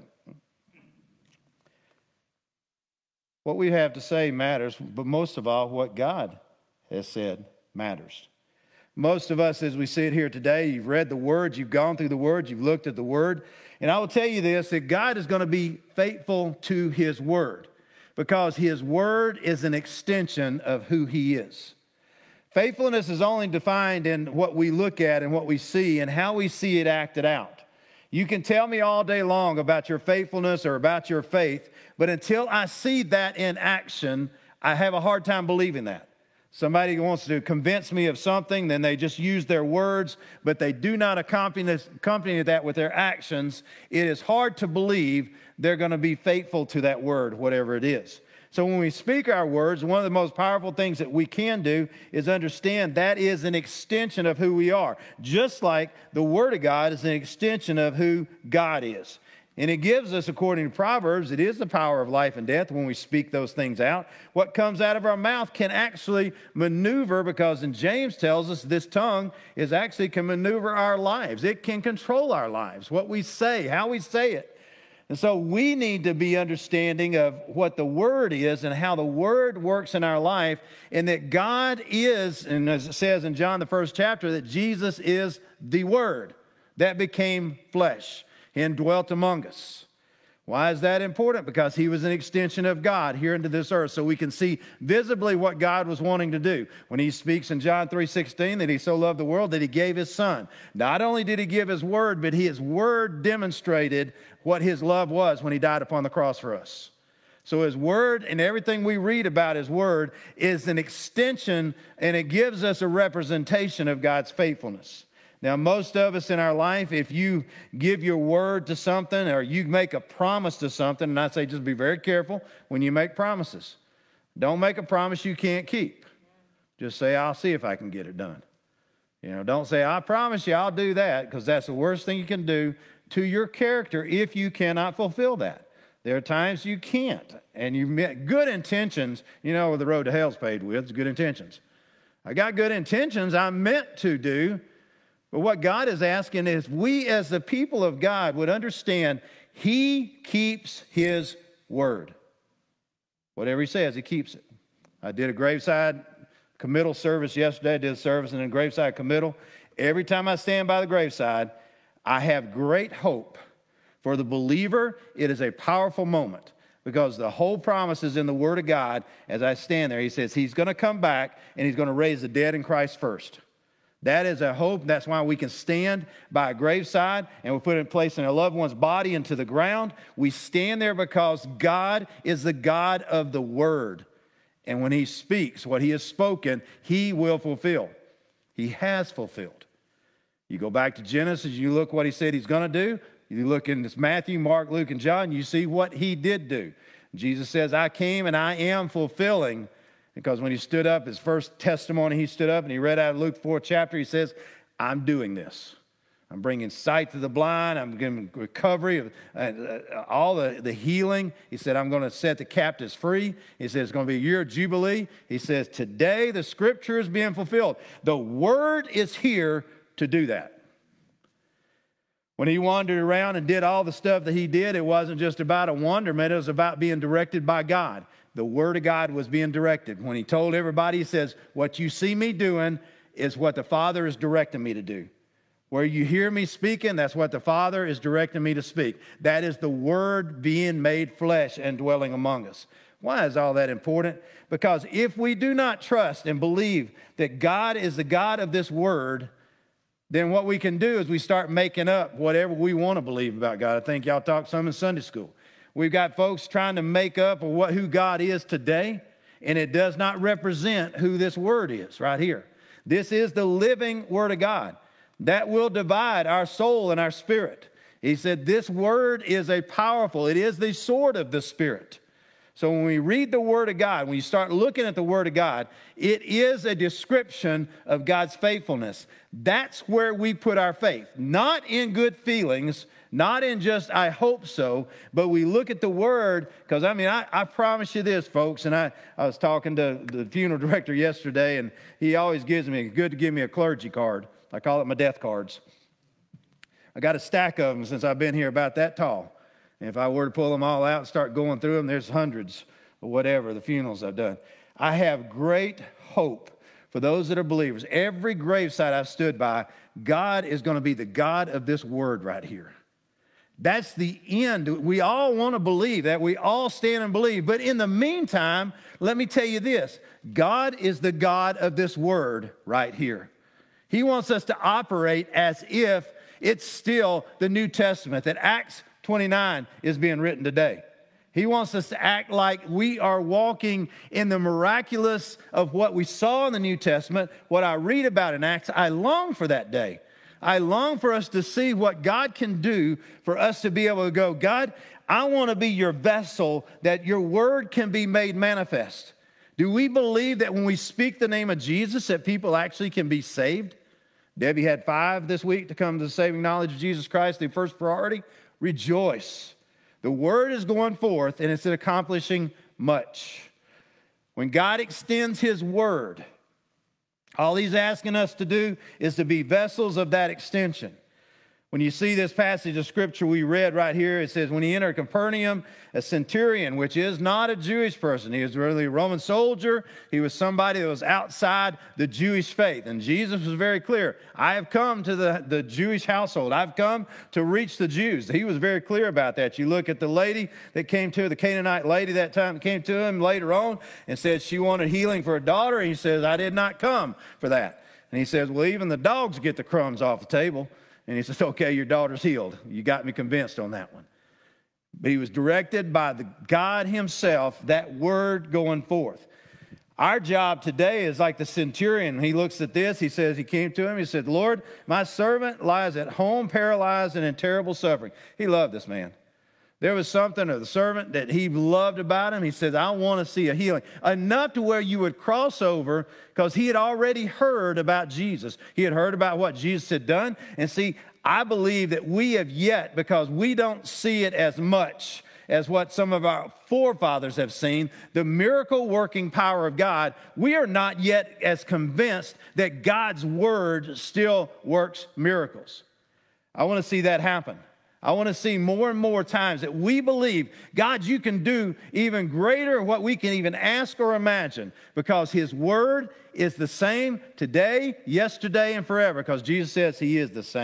What we have to say matters, but most of all, what God has said matters. Most of us, as we sit here today, you've read the words, you've gone through the words, you've looked at the word, and I will tell you this, that God is going to be faithful to his word, because his word is an extension of who he is. Faithfulness is only defined in what we look at and what we see and how we see it acted out. You can tell me all day long about your faithfulness or about your faith, but until I see that in action, I have a hard time believing that. Somebody wants to convince me of something, then they just use their words, but they do not accompany, accompany that with their actions. It is hard to believe they're going to be faithful to that word, whatever it is. So when we speak our words, one of the most powerful things that we can do is understand that is an extension of who we are, just like the Word of God is an extension of who God is. And it gives us, according to Proverbs, it is the power of life and death when we speak those things out. What comes out of our mouth can actually maneuver, because in James tells us this tongue is actually can maneuver our lives. It can control our lives, what we say, how we say it. And so we need to be understanding of what the Word is and how the Word works in our life, and that God is, and as it says in John the first chapter, that Jesus is the Word that became flesh and dwelt among us. Why is that important? Because he was an extension of God here into this earth, so we can see visibly what God was wanting to do. When he speaks in John three sixteen that he so loved the world that he gave his son. Not only did he give his word, but his word demonstrated what his love was when he died upon the cross for us. So his word and everything we read about his word is an extension, and it gives us a representation of God's faithfulness. Now, most of us in our life, if you give your word to something or you make a promise to something, and I say just be very careful when you make promises. Don't make a promise you can't keep. Just say, I'll see if I can get it done. You know, don't say, I promise you I'll do that, because that's the worst thing you can do to your character if you cannot fulfill that. There are times you can't, and you met good intentions. You know, the road to hell's paved with is good intentions. I got good intentions I meant to do. But what God is asking is we as the people of God would understand he keeps his word. Whatever he says, he keeps it. I did a graveside committal service yesterday. I did a service in a graveside committal. Every time I stand by the graveside, I have great hope For the believer, it is a powerful moment because the whole promise is in the Word of God. As I stand there, he says he's going to come back and he's going to raise the dead in Christ first. That is a hope. That's why we can stand by a graveside and we put in place in a loved one's body into the ground. We stand there because God is the God of the Word. And when he speaks, what he has spoken, he will fulfill. He has fulfilled. You go back to Genesis, you look what he said he's going to do. You look in this Matthew, Mark, Luke, and John, you see what he did do. Jesus says, I came and I am fulfilling. Because when he stood up, his first testimony, he stood up and he read out of Luke fourth chapter, he says, I'm doing this. I'm bringing sight to the blind. I'm giving recovery of uh, uh, all the, the healing. He said, I'm going to set the captives free. He said, it's going to be a year of Jubilee. He says, today the scripture is being fulfilled. The word is here to do that. When he wandered around and did all the stuff that he did, it wasn't just about a wonderment. It was about being directed by God. The word of God was being directed. When he told everybody, he says, what you see me doing is what the Father is directing me to do. Where you hear me speaking, that's what the Father is directing me to speak. That is the word being made flesh and dwelling among us. Why is all that important? Because if we do not trust and believe that God is the God of this word, then what we can do is we start making up whatever we want to believe about God. I think y'all talked some in Sunday school. We've got folks trying to make up what, who God is today, and it does not represent who this word is right here. This is the living word of God that will divide our soul and our spirit. He said this word is a powerful, it is the sword of the Spirit. So when we read the Word of God, when you start looking at the Word of God, it is a description of God's faithfulness. That's where we put our faith. Not in good feelings, not in just, I hope so, but we look at the Word, because, I mean, I, I promise you this, folks, and I, I was talking to the funeral director yesterday, and he always gives me, good to give me a clergy card. I call it my death cards. I got a stack of them since I've been here about that tall. And if I were to pull them all out and start going through them, there's hundreds or whatever, the funerals I've done. I have great hope for those that are believers. Every gravesite I've stood by, God is going to be the God of this word right here. That's the end. We all want to believe that. We all stand and believe. But in the meantime, let me tell you this. God is the God of this word right here. He wants us to operate as if it's still the New Testament, that Acts twenty-nine is being written today. He wants us to act like we are walking in the miraculous of what we saw in the New Testament, what I read about in Acts. I long for that day. I long for us to see what God can do for us to be able to go, God, I want to be your vessel that your word can be made manifest. Do we believe that when we speak the name of Jesus that people actually can be saved? Debbie had five this week to come to the saving knowledge of Jesus Christ, the first priority. Rejoice. The word is going forth and it's accomplishing much. When God extends his word, all he's asking us to do is to be vessels of that extension. When you see this passage of scripture we read right here, it says, when he entered Capernaum, a centurion, which is not a Jewish person, he was really a Roman soldier. He was somebody that was outside the Jewish faith. And Jesus was very clear. I have come to the, the Jewish household. I've come to reach the Jews. He was very clear about that. You look at the lady that came to, the Canaanite lady that time came to him later on and said she wanted healing for her daughter. And he says, I did not come for that. And he says, well, even the dogs get the crumbs off the table. And he says, okay, your daughter's healed. You got me convinced on that one. But he was directed by the God himself, that word going forth. Our job today is like the centurion. He looks at this. He says, he came to him. He said, Lord, my servant lies at home paralyzed and in terrible suffering. He loved this man. There was something of the servant that he loved about him. He says, I want to see a healing. Enough to where you would cross over, because he had already heard about Jesus. He had heard about what Jesus had done. And see, I believe that we have yet, because we don't see it as much as what some of our forefathers have seen, the miracle working power of God, we are not yet as convinced that God's word still works miracles. I want to see that happen. I want to see more and more times that we believe, God, you can do even greater what we can even ask or imagine, because his word is the same today, yesterday, and forever, because Jesus says he is the same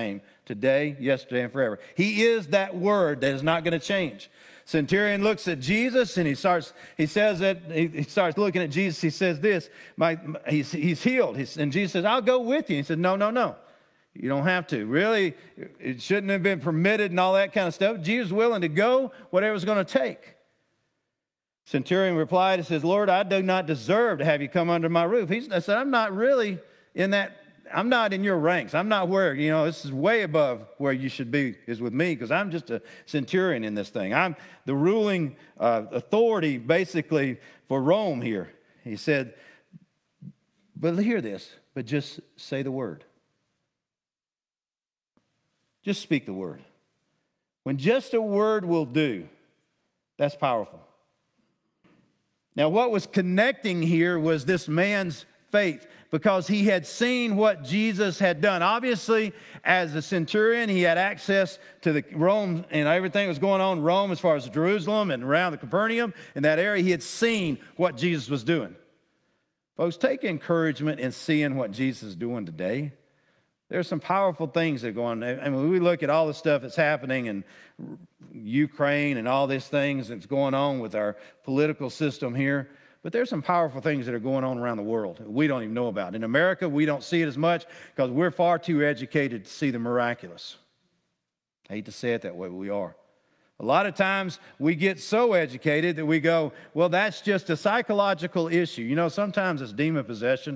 today, yesterday, and forever. He is that word that is not going to change. Centurion looks at Jesus and he starts, he says that, he, he starts looking at Jesus. He says this, my, my, he's, he's healed. He's, and Jesus says, I'll go with you. He said, no, no, no. You don't have to. Really, it shouldn't have been permitted and all that kind of stuff. Jesus was willing to go, whatever it's going to take. Centurion replied and says, Lord, I do not deserve to have you come under my roof. He said, I'm not really in that, I'm not in your ranks. I'm not where, you know, this is way above where you should be is with me because I'm just a centurion in this thing. I'm the ruling uh, authority basically for Rome here. He said, but hear this, but just say the word. Just speak the word. When just a word will do, that's powerful. Now, what was connecting here was this man's faith because he had seen what Jesus had done. Obviously, as a centurion, he had access to the Rome and everything that was going on in Rome as far as Jerusalem and around the Capernaum. In that area, he had seen what Jesus was doing. Folks, take encouragement in seeing what Jesus is doing today. There's some powerful things that are going on. I mean, we look at all the stuff that's happening in Ukraine and all these things that's going on with our political system here. But there's some powerful things that are going on around the world that we don't even know about. In America, we don't see it as much because we're far too educated to see the miraculous. I hate to say it that way, but we are. A lot of times we get so educated that we go, well, that's just a psychological issue. You know, sometimes it's demon possession.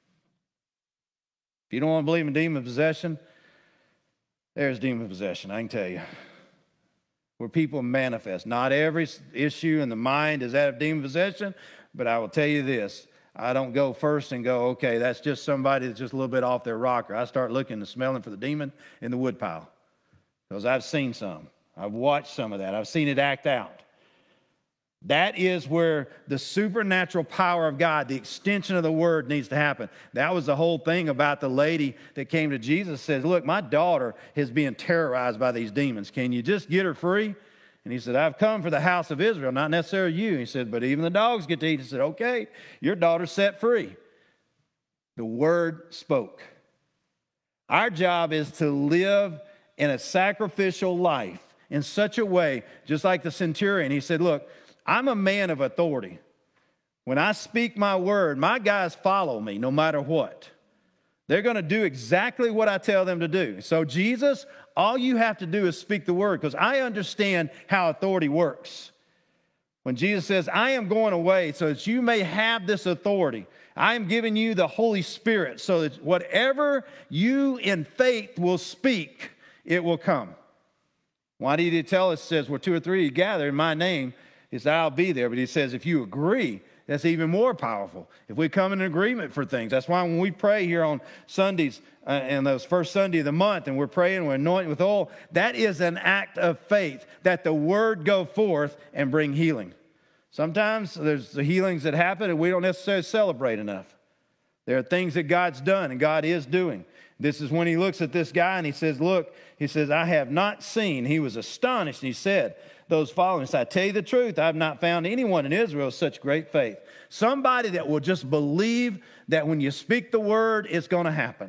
If you don't want to believe in demon possession, there's demon possession, I can tell you. Where people manifest. Not every issue in the mind is that of demon possession, but I will tell you this. I don't go first and go, okay, that's just somebody that's just a little bit off their rocker. I start looking and smelling for the demon in the woodpile. Because I've seen some. I've watched some of that. I've seen it act out. That is where the supernatural power of God, the extension of the word needs to happen. That was the whole thing about the lady that came to Jesus, says, look, my daughter is being terrorized by these demons. Can you just get her free? And he said, I've come for the house of Israel, not necessarily you. He said, but even the dogs get to eat. He said, okay, your daughter's set free. The word spoke. Our job is to live in a sacrificial life in such a way, just like the centurion. He said, look, I'm a man of authority. When I speak my word, my guys follow me no matter what. They're going to do exactly what I tell them to do. So Jesus, all you have to do is speak the word because I understand how authority works. When Jesus says, I am going away so that you may have this authority. I am giving you the Holy Spirit so that whatever you in faith will speak, it will come. Why did he tell us, it says, where two or three gather in my name, he said, I'll be there. But he says, if you agree, that's even more powerful. If we come in agreement for things. That's why when we pray here on Sundays, uh, and those first Sunday of the month, and we're praying, we're anointing with oil, that is an act of faith, that the word go forth and bring healing. Sometimes there's the healings that happen and we don't necessarily celebrate enough. There are things that God's done and God is doing. This is when he looks at this guy and he says, look, he says, I have not seen. He was astonished. And he said, those following, I tell you the truth, I have not found anyone in Israel of such great faith. Somebody that will just believe that when you speak the word, it's going to happen.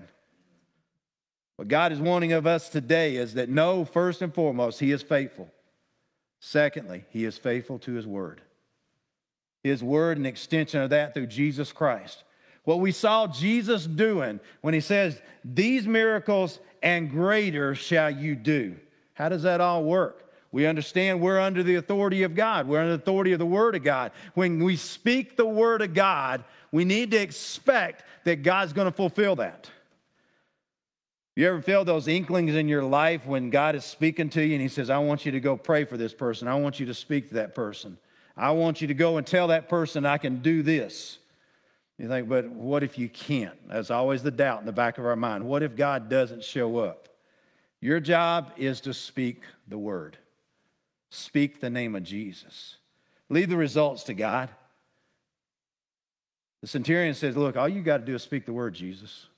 What God is wanting of us today is that know, first and foremost, he is faithful. Secondly, he is faithful to his word. His word, an extension of that through Jesus Christ. What we saw Jesus doing when he says, these miracles and greater shall you do. How does that all work? We understand we're under the authority of God. We're under the authority of the Word of God. When we speak the Word of God, we need to expect that God's going to fulfill that. You ever feel those inklings in your life when God is speaking to you and he says, I want you to go pray for this person. I want you to speak to that person. I want you to go and tell that person I can do this. You think, but what if you can't? That's always the doubt in the back of our mind. What if God doesn't show up? Your job is to speak the word. Speak the name of Jesus. Leave the results to God. The centurion says, look, all you got to do is speak the word, Jesus.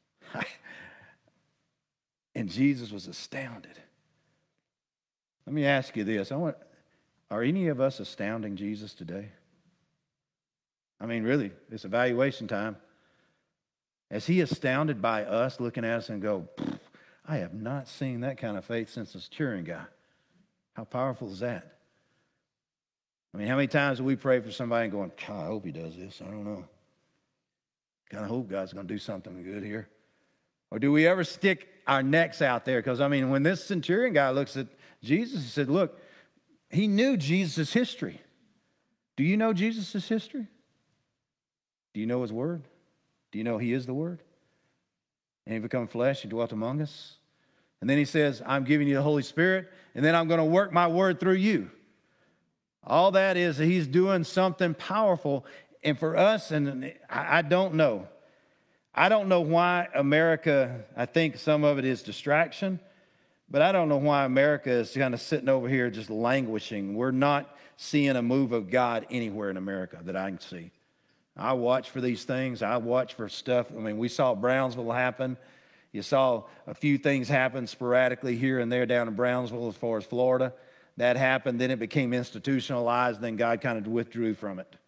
And Jesus was astounded. Let me ask you this. I want, are any of us astounding Jesus today? I mean, really, it's evaluation time. Is he astounded by us looking at us and go, I have not seen that kind of faith since the centurion guy. How powerful is that? I mean, how many times do we pray for somebody and going, God, I hope he does this. I don't know. Kind of hope God's going to do something good here. Or do we ever stick our necks out there? Because, I mean, when this centurion guy looks at Jesus, he said, look, he knew Jesus' history. Do you know Jesus' history? Do you know his word? Do you know he is the word? And he became flesh, he dwelt among us. And then he says, I'm giving you the Holy Spirit, and then I'm going to work my word through you. All that is that he's doing something powerful. And for us, and I don't know. I don't know why America, I think some of it is distraction, but I don't know why America is kind of sitting over here just languishing. We're not seeing a move of God anywhere in America that I can see. I watch for these things. I watch for stuff. I mean, we saw Brownsville happen. You saw a few things happen sporadically here and there down in Brownsville as far as Florida. That happened. Then it became institutionalized. Then God kind of withdrew from it.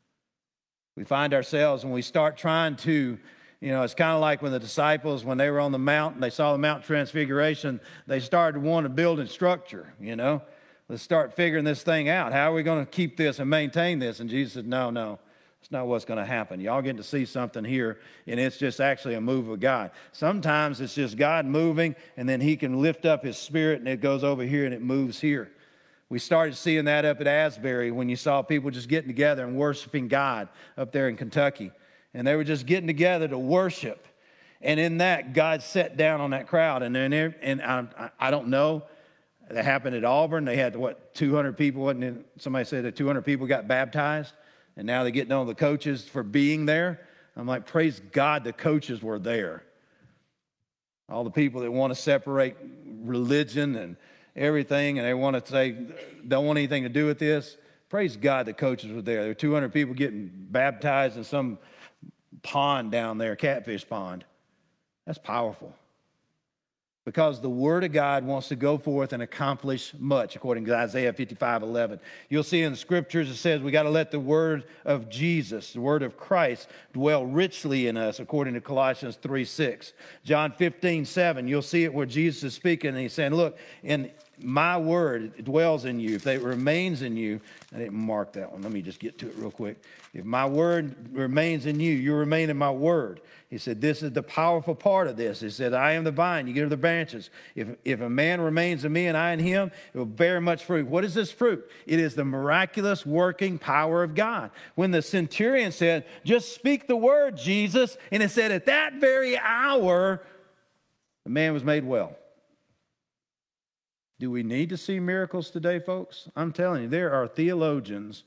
We find ourselves when we start trying to, you know, it's kind of like when the disciples, when they were on the mountain, they saw the Mount Transfiguration, they started to want to build a structure, you know. Let's start figuring this thing out. How are we going to keep this and maintain this? And Jesus said, no, no. That's not what's going to happen. Y'all get to see something here, and it's just actually a move of God. Sometimes it's just God moving, and then he can lift up his spirit, and it goes over here, and it moves here. We started seeing that up at Asbury when you saw people just getting together and worshiping God up there in Kentucky. And they were just getting together to worship. And in that, God sat down on that crowd. And, then, and I, I don't know. That happened at Auburn. They had, what, two hundred people, wasn't it? Somebody said that two hundred people got baptized. And now they're getting on the coaches for being there. I'm like, praise God, the coaches were there. All the people that want to separate religion and everything, and they want to say, don't want anything to do with this. Praise God, the coaches were there. There were two hundred people getting baptized in some pond down there, catfish pond. That's powerful. Because the word of God wants to go forth and accomplish much, according to Isaiah fifty-five eleven. You'll see in the scriptures it says we got to let the word of Jesus, the word of Christ, dwell richly in us, according to Colossians three six. John fifteen seven, you'll see it where Jesus is speaking, and he's saying, look, in my word dwells in you. If it remains in you, I didn't mark that one. Let me just get to it real quick. If my word remains in you, you remain in my word. He said, this is the powerful part of this. He said, I am the vine, you get the branches. If, if a man remains in me and I in him, it will bear much fruit. What is this fruit? It is the miraculous working power of God. When the centurion said, just speak the word, Jesus, and it said at that very hour, the man was made well. Do we need to see miracles today, folks? I'm telling you, there are theologians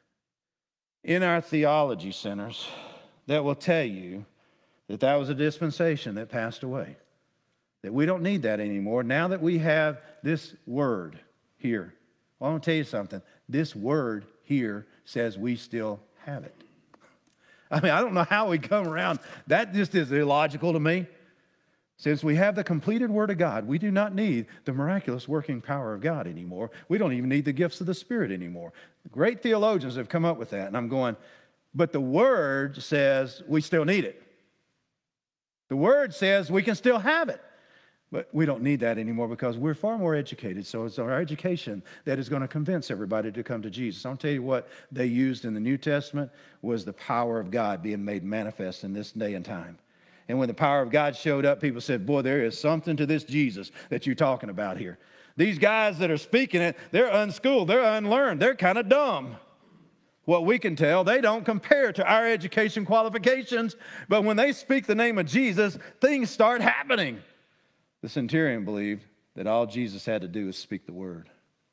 in our theology centers that will tell you that that was a dispensation that passed away, that we don't need that anymore. Now that we have this word here, well, I want to tell you something. This word here says we still have it. I mean, I don't know how we come around. That just is illogical to me. Since we have the completed Word of God, we do not need the miraculous working power of God anymore. We don't even need the gifts of the Spirit anymore. Great theologians have come up with that, and I'm going, but the Word says we still need it. The Word says we can still have it, but we don't need that anymore because we're far more educated, so it's our education that is going to convince everybody to come to Jesus. I'll tell you what they used in the New Testament was the power of God being made manifest in this day and time. And when the power of God showed up, people said, boy, there is something to this Jesus that you're talking about here. These guys that are speaking it, they're unschooled, they're unlearned, they're kind of dumb. What we can tell, they don't compare to our education qualifications, but when they speak the name of Jesus, things start happening. The centurion believed that all Jesus had to do was speak the word.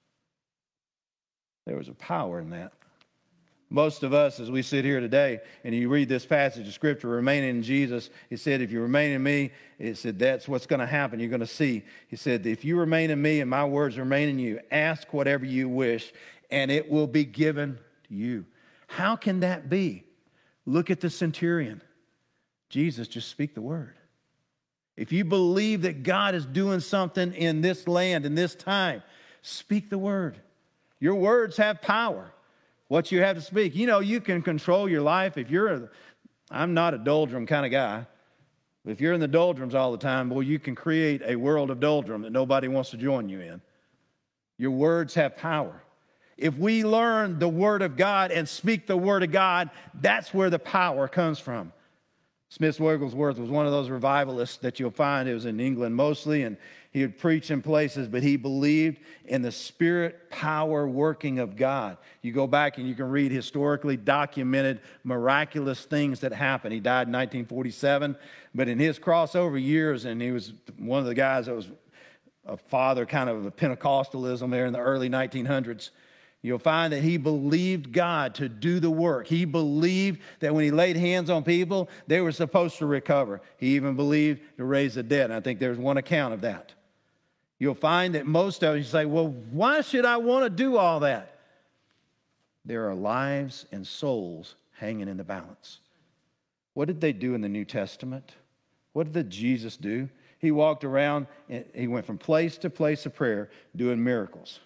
There was a power in that. Most of us, as we sit here today, and you read this passage of Scripture, remaining in Jesus, it said, if you remain in me, it said, that's what's going to happen. You're going to see. He said, if you remain in me and my words remain in you, ask whatever you wish, and it will be given to you. How can that be? Look at the centurion. Jesus, just speak the word. If you believe that God is doing something in this land, in this time, speak the word. Your words have power. What you have to speak. You know, you can control your life. If you're a, I'm not a doldrum kind of guy. If you're in the doldrums all the time, boy, you can create a world of doldrum that nobody wants to join you in. Your words have power. If we learn the Word of God and speak the Word of God, that's where the power comes from. Smith Wigglesworth was one of those revivalists that you'll find. It was in England mostly, and he would preach in places, but he believed in the spirit power working of God. You go back and you can read historically documented miraculous things that happened. He died in nineteen forty-seven, but in his crossover years, and he was one of the guys that was a father kind of of Pentecostalism there in the early nineteen hundreds. You'll find that he believed God to do the work. He believed that when he laid hands on people, they were supposed to recover. He even believed to raise the dead. And I think there's one account of that. You'll find that most of you say, well, why should I want to do all that? There are lives and souls hanging in the balance. What did they do in the New Testament? What did Jesus do? He walked around and he went from place to place of prayer doing miracles,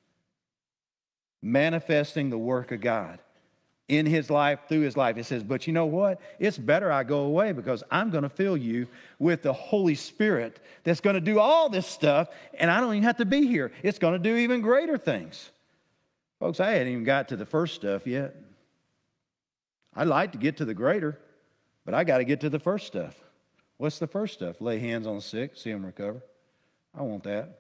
manifesting the work of God in his life, through his life. It says, but you know what? It's better I go away because I'm going to fill you with the Holy Spirit that's going to do all this stuff, and I don't even have to be here. It's going to do even greater things. Folks, I hadn't even got to the first stuff yet. I'd like to get to the greater, but I got to get to the first stuff. What's the first stuff? Lay hands on the sick, see them recover. I want that.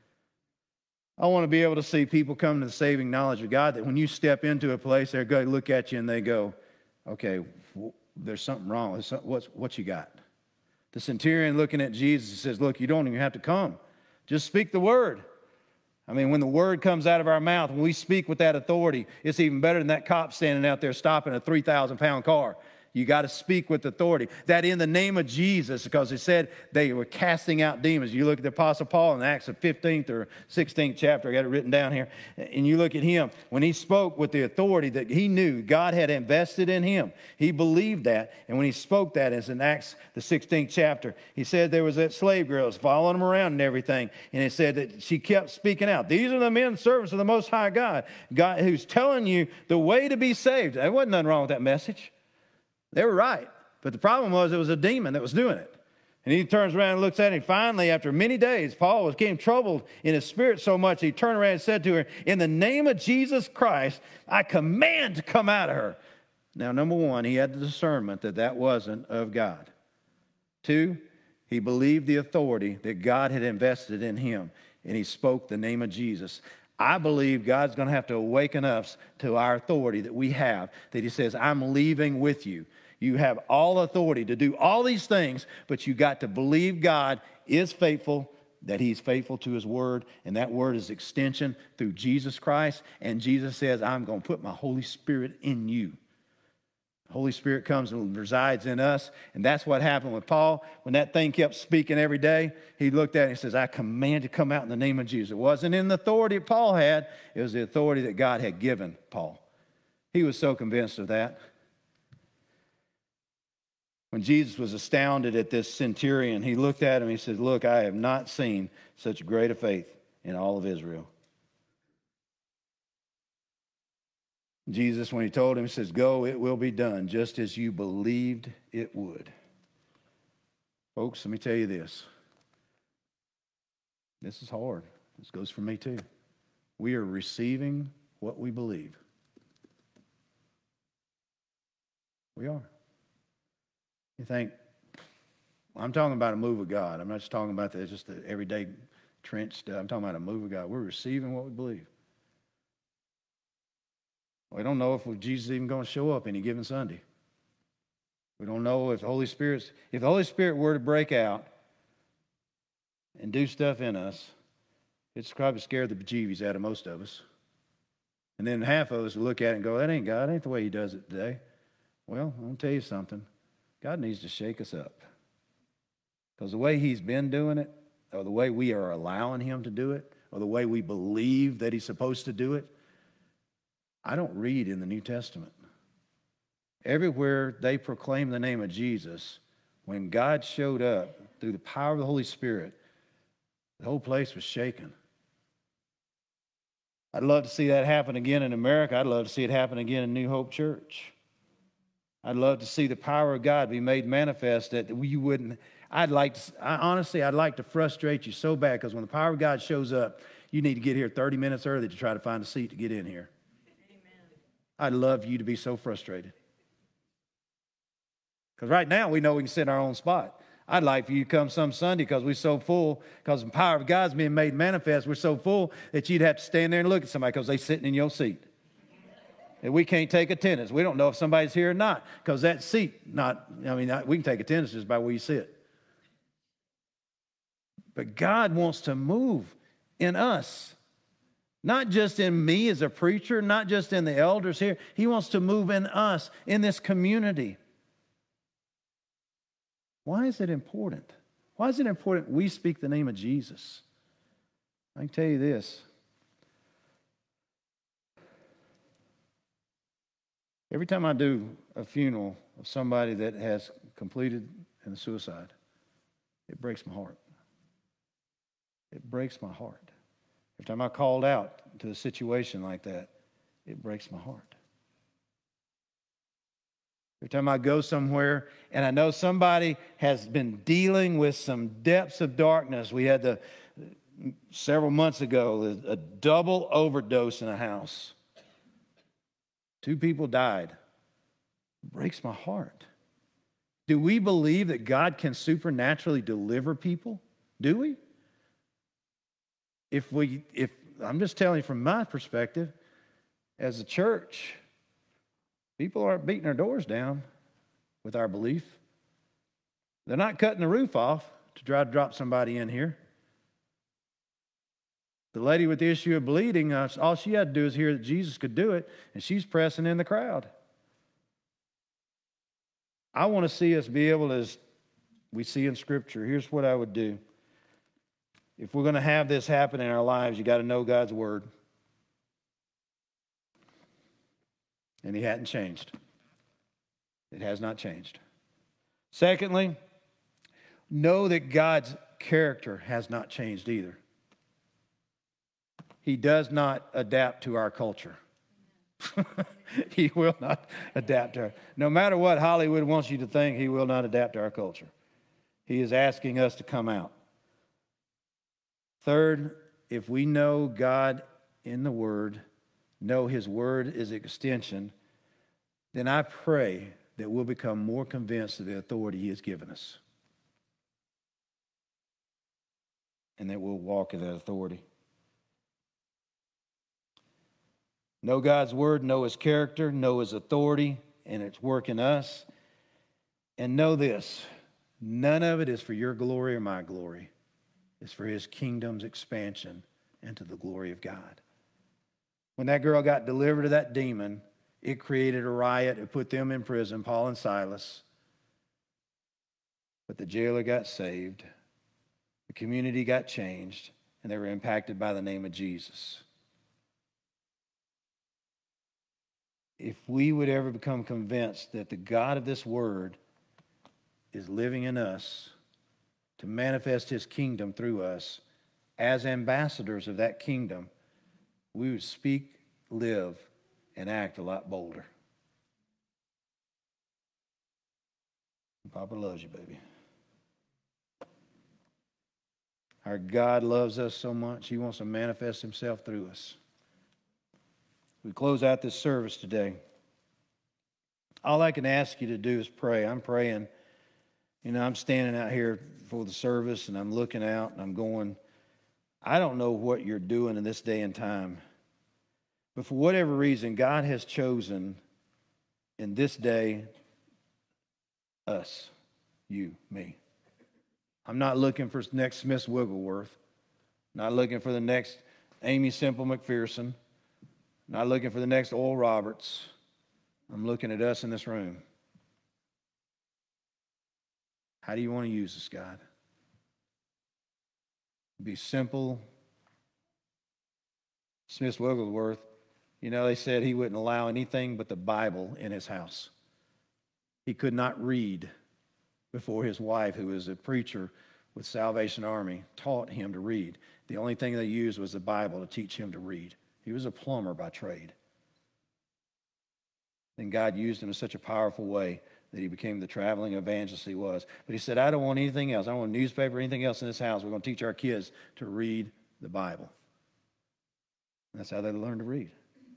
I want to be able to see people come to the saving knowledge of God, that when you step into a place, they're going to look at you and they go, okay, w- there's something wrong. There's some, what's, what you got? The centurion looking at Jesus says, look, you don't even have to come. Just speak the word. I mean, when the word comes out of our mouth, when we speak with that authority, it's even better than that cop standing out there stopping a three thousand pound car. You got to speak with authority. That in the name of Jesus, because it said they were casting out demons. You look at the Apostle Paul in Acts, the fifteenth or sixteenth chapter, I got it written down here, and you look at him. When he spoke with the authority that he knew God had invested in him, he believed that. And when he spoke that, it's in Acts, the sixteenth chapter, he said there was that slave girl was following him around and everything. And it said that she kept speaking out. These are the men servants of the Most High God, God who's telling you the way to be saved. There wasn't nothing wrong with that message. They were right. But the problem was it was a demon that was doing it. And he turns around and looks at him. Finally, after many days, Paul was getting troubled in his spirit so much, he turned around and said to her, in the name of Jesus Christ, I command to come out of her. Now, number one, he had the discernment that that wasn't of God. Two, he believed the authority that God had invested in him, and he spoke the name of Jesus. I believe God's going to have to awaken us to our authority that we have, that he says, I'm leaving with you. You have all authority to do all these things, but you got to believe God is faithful, that he's faithful to his word, and that word is extension through Jesus Christ. And Jesus says, I'm going to put my Holy Spirit in you. The Holy Spirit comes and resides in us, and that's what happened with Paul. When that thing kept speaking every day, he looked at it and says, I command you to come out in the name of Jesus. It wasn't in the authority that Paul had. It was the authority that God had given Paul. He was so convinced of that. When Jesus was astounded at this centurion, he looked at him and he said, look, I have not seen such great a faith in all of Israel. Jesus, when he told him, he says, go, it will be done just as you believed it would. Folks, let me tell you this. This is hard. This goes for me too. We are receiving what we believe. We are. You think, I'm talking about a move of God. I'm not just talking about the, just the everyday trench stuff. I'm talking about a move of God. We're receiving what we believe. We don't know if Jesus is even going to show up any given Sunday. We don't know if the Holy Spirit's, if the Holy Spirit were to break out and do stuff in us, it's probably scared the bejeebies out of most of us. And then half of us will look at it and go, that ain't God. That ain't the way he does it today. Well, I'm going to tell you something. God needs to shake us up. Because the way he's been doing it, or the way we are allowing him to do it, or the way we believe that he's supposed to do it, I don't read in the New Testament. Everywhere they proclaim the name of Jesus, when God showed up through the power of the Holy Spirit, the whole place was shaken. I'd love to see that happen again in America. I'd love to see it happen again in New Hope Church. I'd love to see the power of God be made manifest that you wouldn't. I'd like to, I, honestly, I'd like to frustrate you so bad, because when the power of God shows up, you need to get here thirty minutes early to try to find a seat to get in here. Amen. I'd love you to be so frustrated. Because right now we know we can sit in our own spot. I'd like for you to come some Sunday because we're so full, because the power of God's being made manifest. We're so full that you'd have to stand there and look at somebody because they're sitting in your seat. And we can't take attendance. We don't know if somebody's here or not, because that seat, not, I mean, we can take attendance just by where you sit. But God wants to move in us, not just in me as a preacher, not just in the elders here. He wants to move in us, in this community. Why is it important? Why is it important we speak the name of Jesus? I can tell you this. Every time I do a funeral of somebody that has completed a suicide, it breaks my heart. It breaks my heart. Every time I called out to a situation like that, it breaks my heart. Every time I go somewhere and I know somebody has been dealing with some depths of darkness. We had the, several months ago, a double overdose in a house. Two people died. It breaks my heart. Do we believe that God can supernaturally deliver people? Do we? If we, if, I'm just telling you from my perspective, as a church, people aren't beating our doors down with our belief. They're not cutting the roof off to try to drop somebody in here. The lady with the issue of bleeding, uh, all she had to do is hear that Jesus could do it, and she's pressing in the crowd. I want to see us be able to, as we see in Scripture, here's what I would do. If we're going to have this happen in our lives, you got to know God's Word. And He hadn't changed. It has not changed. Secondly, know that God's character has not changed either. He does not adapt to our culture. He will not adapt to our, no matter what Hollywood wants you to think, He will not adapt to our culture. He is asking us to come out. Third, if we know God in the Word, know His Word is extension, then I pray that we'll become more convinced of the authority He has given us. And that we'll walk in that authority. Know God's Word, know His character, know His authority, and its work in us. And know this, none of it is for your glory or my glory. It's for His kingdom's expansion into the glory of God. When that girl got delivered of that demon, it created a riot. It put them in prison, Paul and Silas. But the jailer got saved. The community got changed, and they were impacted by the name of Jesus. If we would ever become convinced that the God of this word is living in us to manifest His kingdom through us as ambassadors of that kingdom, we would speak, live, and act a lot bolder. Papa loves you, baby. Our God loves us so much, He wants to manifest Himself through us. We close out this service today. All I can ask you to do is pray. I'm praying. You know, I'm standing out here for the service, and I'm looking out, and I'm going, I don't know what you're doing in this day and time. But for whatever reason, God has chosen in this day us, you, me. I'm not looking for the next Smith Wigglesworth. Not looking for the next Amy Semple McPherson. Not looking for the next Oral Roberts. I'm looking at us in this room. How do you want to use this, God? Be simple. Smith Wigglesworth, you know, they said he wouldn't allow anything but the Bible in his house. He could not read before his wife, who was a preacher with Salvation Army, taught him to read. The only thing they used was the Bible to teach him to read. He was a plumber by trade. Then God used him in such a powerful way that he became the traveling evangelist he was. But he said, I don't want anything else. I don't want a newspaper or anything else in this house. We're going to teach our kids to read the Bible. And that's how they learn to read.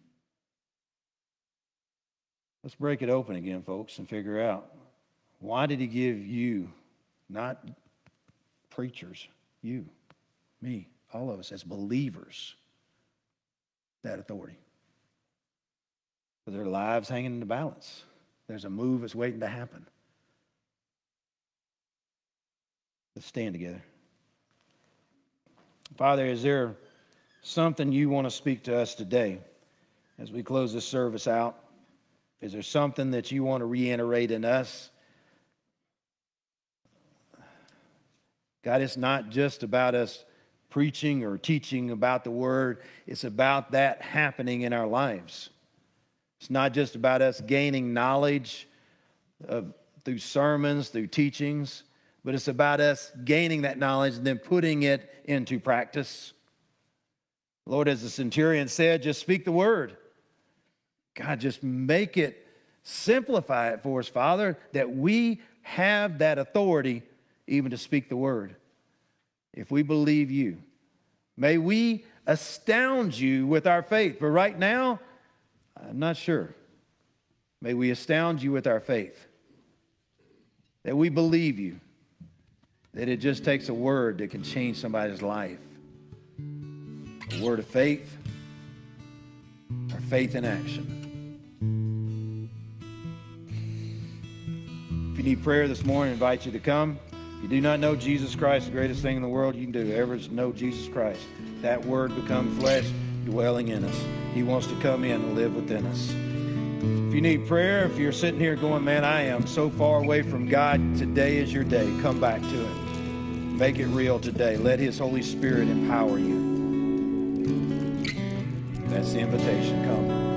Let's break it open again, folks, and figure out, why did he give you, not preachers, you, me, all of us as believers, that authority? Because their lives hanging in the balance. There's a move that's waiting to happen. Let's stand together. Father, is there something you want to speak to us today as we close this service out? Is there something that you want to reiterate in us? God, it's not just about us preaching or teaching about the Word. It's about that happening in our lives. It's not just about us gaining knowledge of, through sermons, through teachings, but it's about us gaining that knowledge and then putting it into practice. Lord, as the centurion said, just speak the word. God, just make it, simplify it for us, Father, that we have that authority even to speak the word. If we believe you, may we astound you with our faith. But right now, I'm not sure. May we astound you with our faith. That we believe you. That it just takes a word that can change somebody's life. A word of faith. Or faith in action. If you need prayer this morning, I invite you to come. If you do not know Jesus Christ, the greatest thing in the world you can do ever is know Jesus Christ. That word become flesh, dwelling in us. He wants to come in and live within us. If you need prayer, if you're sitting here going, man, I am so far away from God, today is your day. Come back to Him. Make it real today. Let His Holy Spirit empower you. That's the invitation. Come.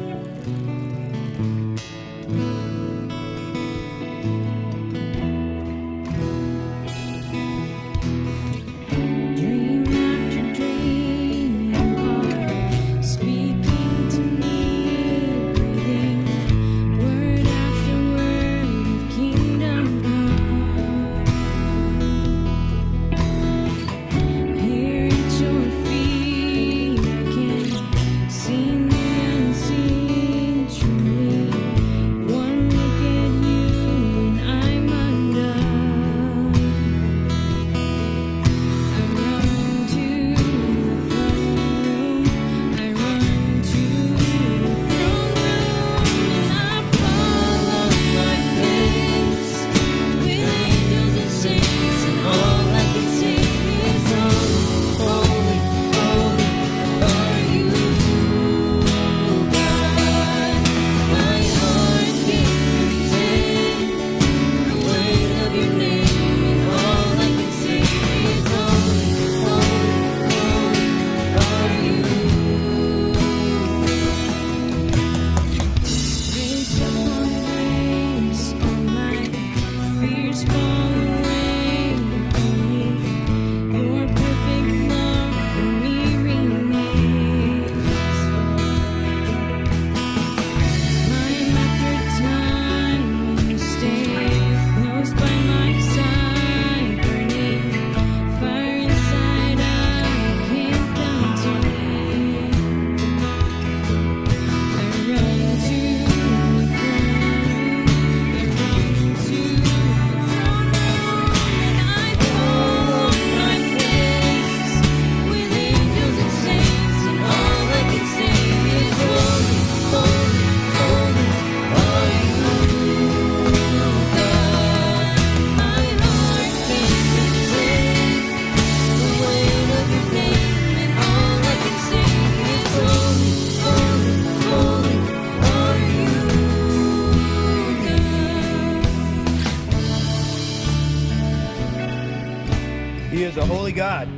A holy God,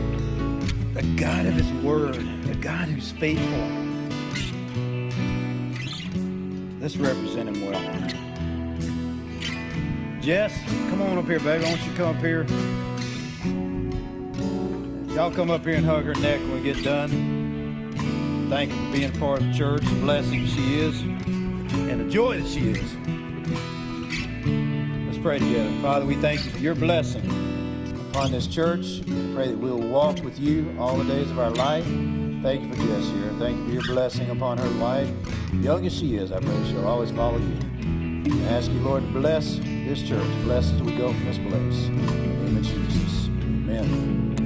a God of His Word, a God who's faithful. Let's represent Him well. Jess, come on up here, baby. I want you to come up here. Y'all come up here and hug her neck when we get done. Thank you for being part of the church, the blessing she is. And and the joy that she is. Let's pray together. Father, we thank you for your blessing upon this church. We pray that we will walk with you all the days of our life. Thank you for Jess here. Thank you for your blessing upon her life. Young as she is, I pray she'll always follow you. I ask you, Lord, to bless this church. Bless as we go from this place. In the name of Jesus. Amen.